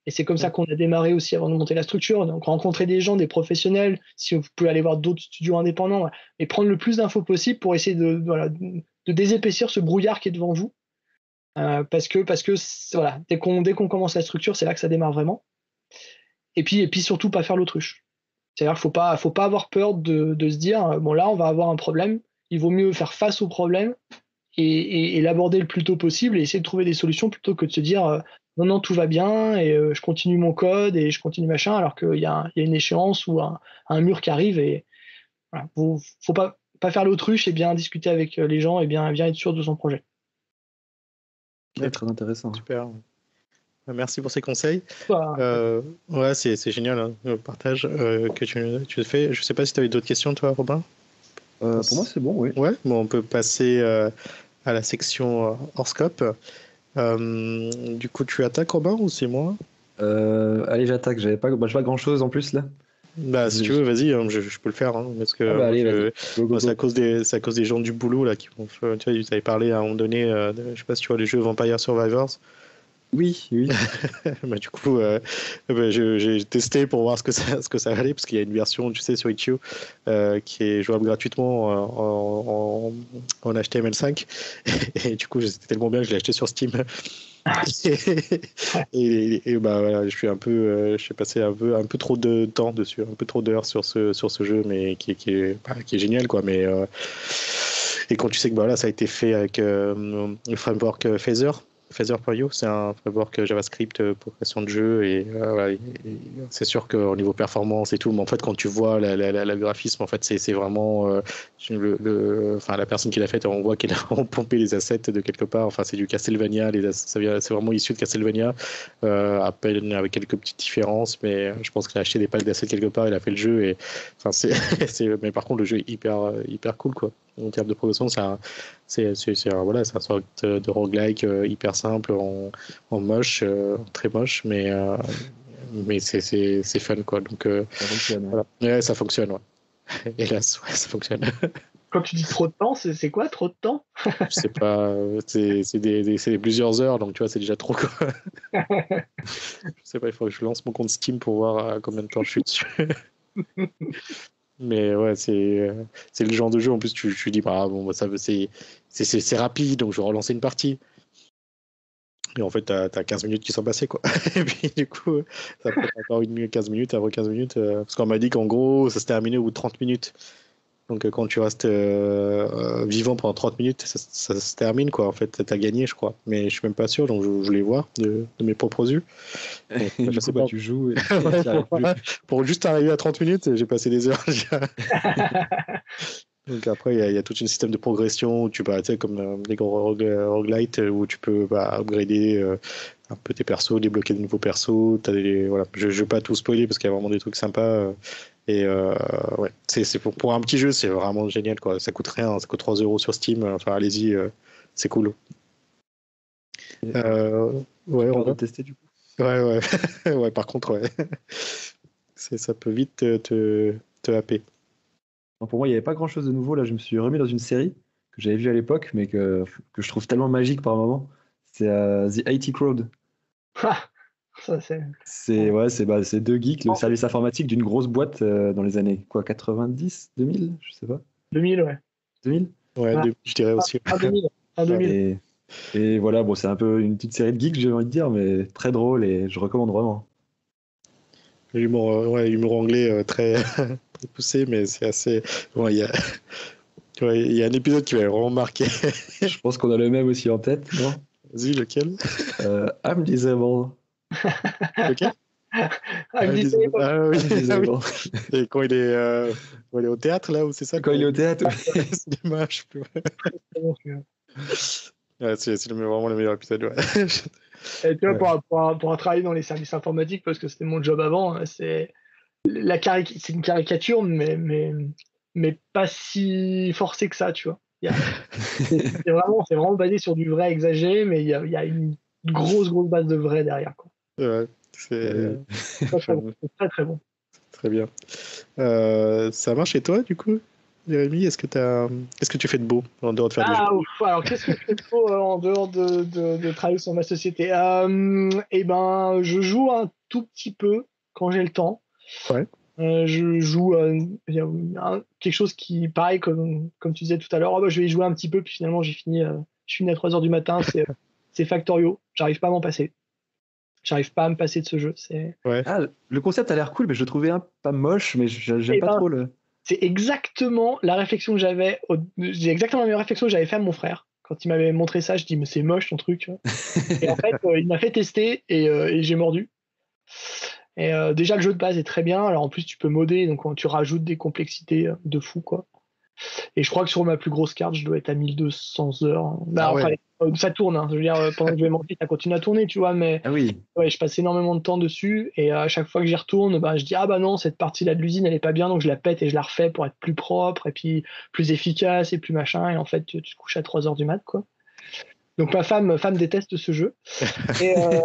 Et c'est comme ça qu'on a démarré aussi avant de monter la structure. Donc, rencontrer des gens, des professionnels, si vous pouvez aller voir d'autres studios indépendants, et prendre le plus d'infos possible pour essayer de, voilà, de désépaissir ce brouillard qui est devant vous. Euh, parce que, parce que voilà, dès qu'on, dès qu'on commence la structure, c'est là que ça démarre vraiment. Et puis, et puis surtout, pas faire l'autruche. C'est-à-dire qu'il ne faut pas, faut pas avoir peur de, de se dire, bon là, on va avoir un problème, il vaut mieux faire face au problème et, et, et l'aborder le plus tôt possible et essayer de trouver des solutions plutôt que de se dire, euh, non, non, tout va bien et euh, je continue mon code et je continue machin, alors qu'il y, y a une échéance ou un, un mur qui arrive et voilà. Faut, faut pas, pas faire l'autruche et bien discuter avec les gens et bien, bien être sûr de son projet. Ouais, très intéressant. Super. Merci pour ces conseils. Voilà. Euh, ouais, c'est, c'est génial hein, le partage euh, que tu, tu fais. Je ne sais pas si tu avais d'autres questions, toi, Robin. Euh, pour moi, c'est bon, oui. Ouais, bon, on peut passer euh, à la section euh, hors scope. Euh, du coup, tu attaques, Robin, ou c'est moi? euh, Allez, j'attaque. J'avais pas, bah, j'ai pas grand chose en plus là. Bah, si tu veux, vas-y, hein, je, je peux le faire. Hein, parce que ah bah, allez, je, vas-y. Go, go, moi, c'est à go. cause des, c'est à cause des gens du boulot là qui vont. Tu vois, ils avaient parlé à un moment donné. Euh, de, je sais pas si tu vois les jeux Vampire Survivors. Oui, oui. bah, du coup, euh, bah, je, j'ai testé pour voir ce que ça, ce que ça allait, parce qu'il y a une version, tu sais, sur itch point io euh, qui est jouable gratuitement en, en, en H T M L cinq. Et, et du coup, c'était tellement bien que je l'ai acheté sur Steam. et, et, et bah voilà, je suis un peu, euh, je suis passé un peu, un peu trop de temps dessus, un peu trop d'heures sur ce, sur ce jeu, mais qui, qui est, bah, qui est génial, quoi. Mais euh, et quand tu sais que bah là, ça a été fait avec euh, le framework Phaser. Phaser point io, c'est un framework JavaScript pour création de jeux et, euh, ouais, et, et c'est sûr qu'au niveau performance et tout, mais en fait quand tu vois la, la, la, la graphisme, en fait c'est, c'est vraiment euh, le, le, enfin la personne qui l'a fait, on voit qu'elle a vraiment pompé les assets de quelque part. Enfin c'est du Castlevania, les, ça vient, c'est vraiment issu de Castlevania, euh, à peine avec quelques petites différences, mais je pense qu'elle a acheté des packs d'assets quelque part, il a fait le jeu et enfin c'est, c'est mais par contre le jeu est hyper hyper cool quoi. En termes de progression, c'est un, c'est, c'est, c'est un, voilà, c'est un sorte de roguelike euh, hyper simple, en, en moche, euh, très moche, mais, euh, mais c'est, c'est, c'est fun, quoi. Donc, euh, Ça fonctionne. voilà. Ouais, ça fonctionne, ouais. Hélas, ouais, ça fonctionne. Quand tu dis trop de temps, c'est, c'est quoi trop de temps? Je sais pas, c'est, c'est, des, des, c'est plusieurs heures, donc tu vois, c'est déjà trop, quoi. Je sais pas, il faut que je lance mon compte Steam pour voir à combien de temps je suis dessus. Mais ouais, c'est, c'est le genre de jeu, en plus, tu, tu dis, bah, bon, bah, ça, c'est, c'est, c'est, c'est rapide, donc je vais relancer une partie. Et en fait, t'as, t'as quinze minutes qui sont passées, quoi. Et puis, du coup, ça prend encore une quinze minutes, après quinze minutes. Euh, parce qu'on m'a dit qu'en gros, ça se terminait au bout de trente minutes. Donc, euh, quand tu restes euh, euh, vivant pendant trente minutes, ça, ça se termine, quoi. En fait, t'as gagné, je crois. Mais je suis même pas sûr, donc je, je voulais voir de, de mes propres yeux. Donc, du je coup, sais bah, pas. tu joues et Ouais, t'y arrives pour, plus. pour juste arriver à trente minutes, j'ai passé des heures déjà. Donc après, il y, y a tout un système de progression où tu peux, tu sais, comme euh, les gros rogue, roguelites, où tu peux bah, upgrader euh, un peu tes persos, débloquer de nouveaux persos. T'as des, voilà. Je ne vais pas tout spoiler parce qu'il y a vraiment des trucs sympas. Euh, et euh, ouais, c'est, c'est pour, pour un petit jeu, c'est vraiment génial, quoi. Ça coûte rien, ça coûte trois euros sur Steam. Enfin, allez-y, euh, c'est cool. Euh, ouais, on on va va tester du coup. Ouais, ouais. ouais, par contre, ouais. c'est, ça peut vite te, te, te happer. Alors, pour moi, il n'y avait pas grand chose de nouveau. Là, je me suis remis dans une série que j'avais vue à l'époque, mais que, que je trouve tellement magique par moment. C'est euh, The I T Crowd. Ça, c'est... C'est ouais, c'est bah, c'est deux geeks, le service informatique d'une grosse boîte euh, dans les années quoi, quatre-vingt-dix, deux mille, je sais pas. deux mille, ouais. deux mille. Ouais, Ah, de- je dirais aussi. ah, deux mille. Ah, deux mille. Et, et voilà, bon, c'est un peu une petite série de geeks, j'ai envie de dire, mais très drôle et je recommande vraiment. L'humour, euh, ouais, l'humour anglais euh, très, très poussé, mais c'est assez. Bon, il y a, ouais, il y a un épisode qui m'a vraiment marqué. Je pense qu'on a le même aussi en tête, non? Vas-y, lequel? euh, I'm disabled. Lequel? Ah, Ah, il me disait, disait- ah oui, I'm ah oui. disabled. Et quand il est, euh, quand il est au théâtre, là, où c'est ça? Quand il est au théâtre, oui. cinéma, je sais plus. c'est bon, celui-là. Ouais, c'est, c'est le- vraiment le meilleur épisode, ouais. Et tu vois, Ouais. pour, un- pour, un- pour un travail dans les services informatiques, parce que c'était mon job avant, hein, c'est, la caric- c'est une caricature, mais, mais, mais pas si forcée que ça, tu vois. Il y a- c'est, c'est vraiment, c'est vraiment basé sur du vrai exagéré, mais il y a, il y a une grosse, grosse base de vrai derrière, quoi. Ouais, c'est euh, Très, très bon. C'est très, très bon. très bien. Euh, ça marche chez toi, du coup? Jérémy, est-ce que, t'as... qu'est-ce que tu fais de beau en dehors de faire ah, des jeux? ouf, alors, qu'est-ce que je fais de beau euh, en dehors de, de, de travailler sur ma société? euh, Eh ben, je joue un tout petit peu quand j'ai le temps. Ouais. Euh, je joue euh, il y a un- quelque chose qui, pareil, comme, comme tu disais tout à l'heure, oh, bah, je vais y jouer un petit peu, puis finalement, j'ai fini, euh, je finis à trois heures du matin. C'est, c'est Factorio. J'arrive pas à m'en passer. J'arrive pas à me passer de ce jeu. C'est, Ouais. Ah, le concept a l'air cool, mais je le trouvais un, pas moche, mais je- j'aime Eh pas ben, trop le. c'est exactement la réflexion que j'avais. Au... J'ai exactement la même réflexion que j'avais fait à mon frère. Quand il m'avait montré ça, je dis, mais c'est moche ton truc. Et en fait, euh, il m'a fait tester et, euh, et j'ai mordu. Et euh, déjà, le jeu de base est très bien. Alors en plus, tu peux modder, donc tu rajoutes des complexités euh, de fou, quoi. Et je crois que sur ma plus grosse carte, je dois être à mille deux cents heures. Bah, Ah après, ouais. euh, ça tourne. Hein. Je veux dire, euh, pendant que je vais monter, ça continue à tourner, tu vois. Mais Ah oui. ouais, je passe énormément de temps dessus. Et à chaque fois que j'y retourne, bah, je dis, ah bah non, cette partie-là de l'usine, elle est pas bien. Donc je la pète et je la refais pour être plus propre et puis plus efficace et plus machin. Et en fait, tu, tu te couches à trois heures du mat, quoi. Donc ma femme, femme déteste ce jeu. Et, euh...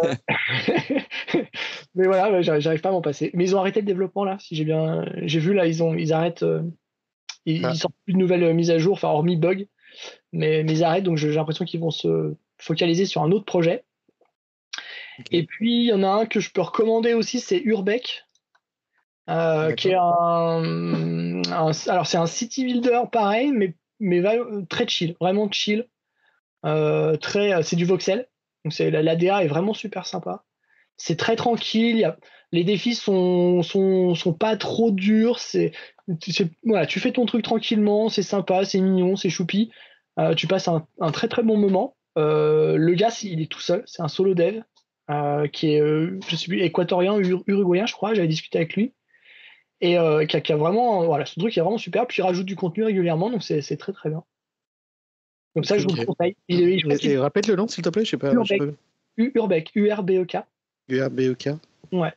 mais voilà, ouais, j'arrive, j'arrive pas à m'en passer. Mais ils ont arrêté le développement là, si j'ai bien, j'ai vu là, ils ont, ils arrêtent, euh, ils, Ah. ils sortent plus de nouvelles euh, mises à jour, enfin hormis bug, mais, mais ils arrêtent. Donc j'ai l'impression qu'ils vont se focaliser sur un autre projet. Okay. Et puis il y en a un que je peux recommander aussi, c'est Urbex, euh, qui est un, un, alors c'est un city builder pareil, mais mais va, très chill, vraiment chill. Euh, très, c'est du voxel, donc c'est, l'A D A est vraiment super sympa. C'est très tranquille, y a, les défis sont, sont, sont pas trop durs. C'est, c'est, voilà, tu fais ton truc tranquillement, c'est sympa, c'est mignon, c'est choupi. Euh, tu passes un, un très très bon moment. Euh, le gars, il est tout seul, c'est un solo dev euh, qui est, euh, je sais plus, équatorien, ur- uruguayen, je crois. J'avais discuté avec lui et euh, qui, a, qui a vraiment, voilà, ce truc est vraiment super. Puis il rajoute du contenu régulièrement, donc c'est, c'est très très bien. Donc ça, Okay, je vous okay. le conseille. Il est, je pense Et, qu'il et répète le nom, s'il te plaît, je sais pas. Urbex, U- Urbex, U R B E K. U R B E K. Ouais.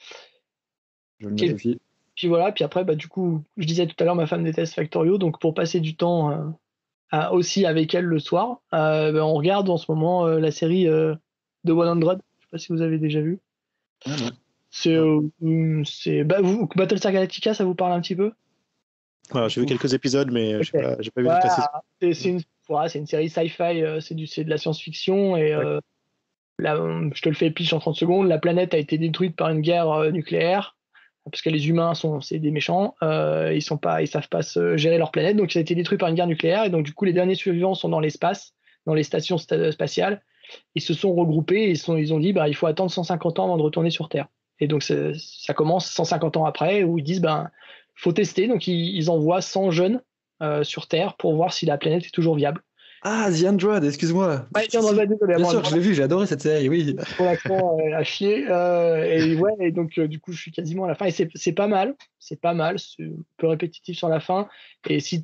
Je le note Et aussi. puis voilà, puis après, bah, du coup, je disais tout à l'heure, ma femme déteste Factorio, donc pour passer du temps euh, à- aussi avec elle le soir, euh, bah, on regarde en ce moment euh, la série euh, de cent. Je sais pas si vous avez déjà vu. Ah non. C'est, euh, hum, c'est bah, vous, Battlestar Galactica, ça vous parle un petit peu? Voilà, j'ai vu quelques épisodes, mais Ok. j'ai pas, j'ai pas vu Ouais, toute la saison. c'est c'est une, voilà, c'est une série sci-fi, euh, c'est du, c'est de la science-fiction et euh, là, hum, je te le fais pitch en trente secondes. La planète a été détruite par une guerre euh, nucléaire parce que les humains sont c'est des méchants, euh, ils sont pas, ils savent pas se gérer leur planète, donc ça a été détruit par une guerre nucléaire et donc du coup les derniers survivants sont dans l'espace, dans les stations sta- spatiales, ils se sont regroupés et ils, sont, ils ont dit bah il faut attendre cent cinquante ans avant de retourner sur Terre. Et donc c'est- ça commence cent cinquante ans après où ils disent ben faut tester, donc ils, ils envoient cent jeunes euh, sur Terre pour voir si la planète est toujours viable. Ah, The Android, excuse-moi. Ouais, Si, tiens, si. désolé, Bien bon, sûr que je l'ai vu, j'ai adoré cette série, oui. pour l'accent euh, à chier. Euh, et ouais, et donc euh, du coup, je suis quasiment à la fin. Et c'est, c'est pas mal, c'est pas mal, c'est un peu répétitif sur la fin. Et si,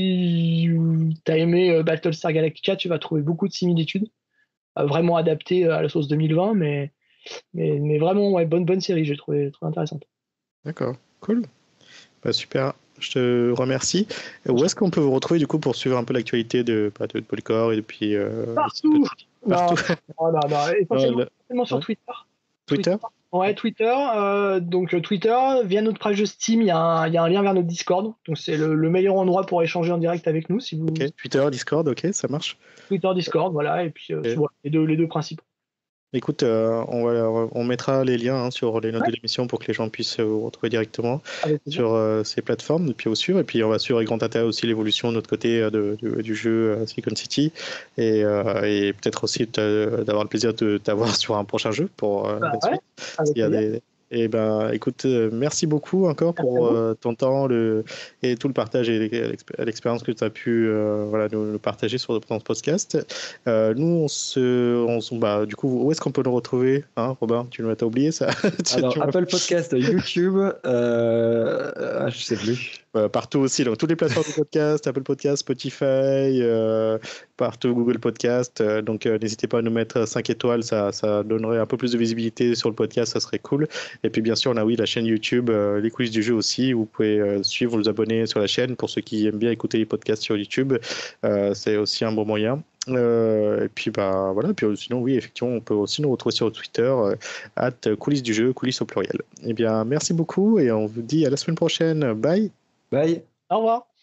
si t'as aimé euh, Battlestar Galactica, tu vas trouver beaucoup de similitudes, euh, vraiment adaptées à la sauce deux mille vingt, mais, mais, mais vraiment, ouais, bonne, bonne série, j'ai trouvé très intéressante. D'accord, cool. Bah, super, je te remercie. Où est-ce qu'on peut vous retrouver du coup pour suivre un peu l'actualité de, bah, de Polycore et depuis euh, Partout. Partout. Non, non, non, non, essentiellement, Non, le- essentiellement sur ouais. Twitter. Twitter. Ouais, Twitter. Euh, donc euh, Twitter, via notre page de Steam, il y, a un- il y a un lien vers notre Discord. Donc c'est le, le meilleur endroit pour échanger en direct avec nous. Si vous Ok, Twitter, Discord, ok, ça marche. Twitter, Discord, voilà. Et puis euh, Ok. voilà, les deux, les deux principaux. Écoute, euh, on, va, on mettra les liens hein, sur les notes Ouais. de l'émission pour que les gens puissent vous retrouver directement Avec plaisir. sur euh, ces plateformes, et puis au suivre. Et puis on va suivre avec grand intérêt aussi l'évolution de notre côté euh, de, de- du jeu euh, Silicon City, et, euh, et peut-être aussi de- d'avoir le plaisir de t'avoir sur un prochain jeu pour euh, Bah, la ouais, suite. avec S'il y a plaisir. des... Et ben, écoute, euh, merci beaucoup encore Merci à pour vous. euh, ton temps le, et tout le partage et l'expé- l'expérience que tu as pu euh, voilà, nous, nous partager sur, dans ce podcast. Euh, nous, on se, on, se- bah, du coup, où est-ce qu'on peut le retrouver, hein, Robin? Tu m'as t'as oublié ça? Tu- Alors, tu m'as- Apple Podcast, YouTube, euh... ah, je sais plus. Euh, partout aussi, dans toutes les plateformes de podcast, Apple Podcast, Spotify, euh, partout Google Podcast. Euh, donc euh, n'hésitez pas à nous mettre cinq étoiles, ça, ça donnerait un peu plus de visibilité sur le podcast, ça serait cool. Et puis bien sûr, on a oui la chaîne YouTube, euh, les coulisses du jeu aussi. Vous pouvez euh, suivre, vous abonner sur la chaîne pour ceux qui aiment bien écouter les podcasts sur YouTube. Euh, c'est aussi un bon moyen. Euh, et puis bah voilà, puis euh, sinon oui effectivement on peut aussi nous retrouver sur Twitter euh, at coulisses du jeu, coulisses au pluriel. Eh bien merci beaucoup et on vous dit à la semaine prochaine. Bye. Bye. Au revoir.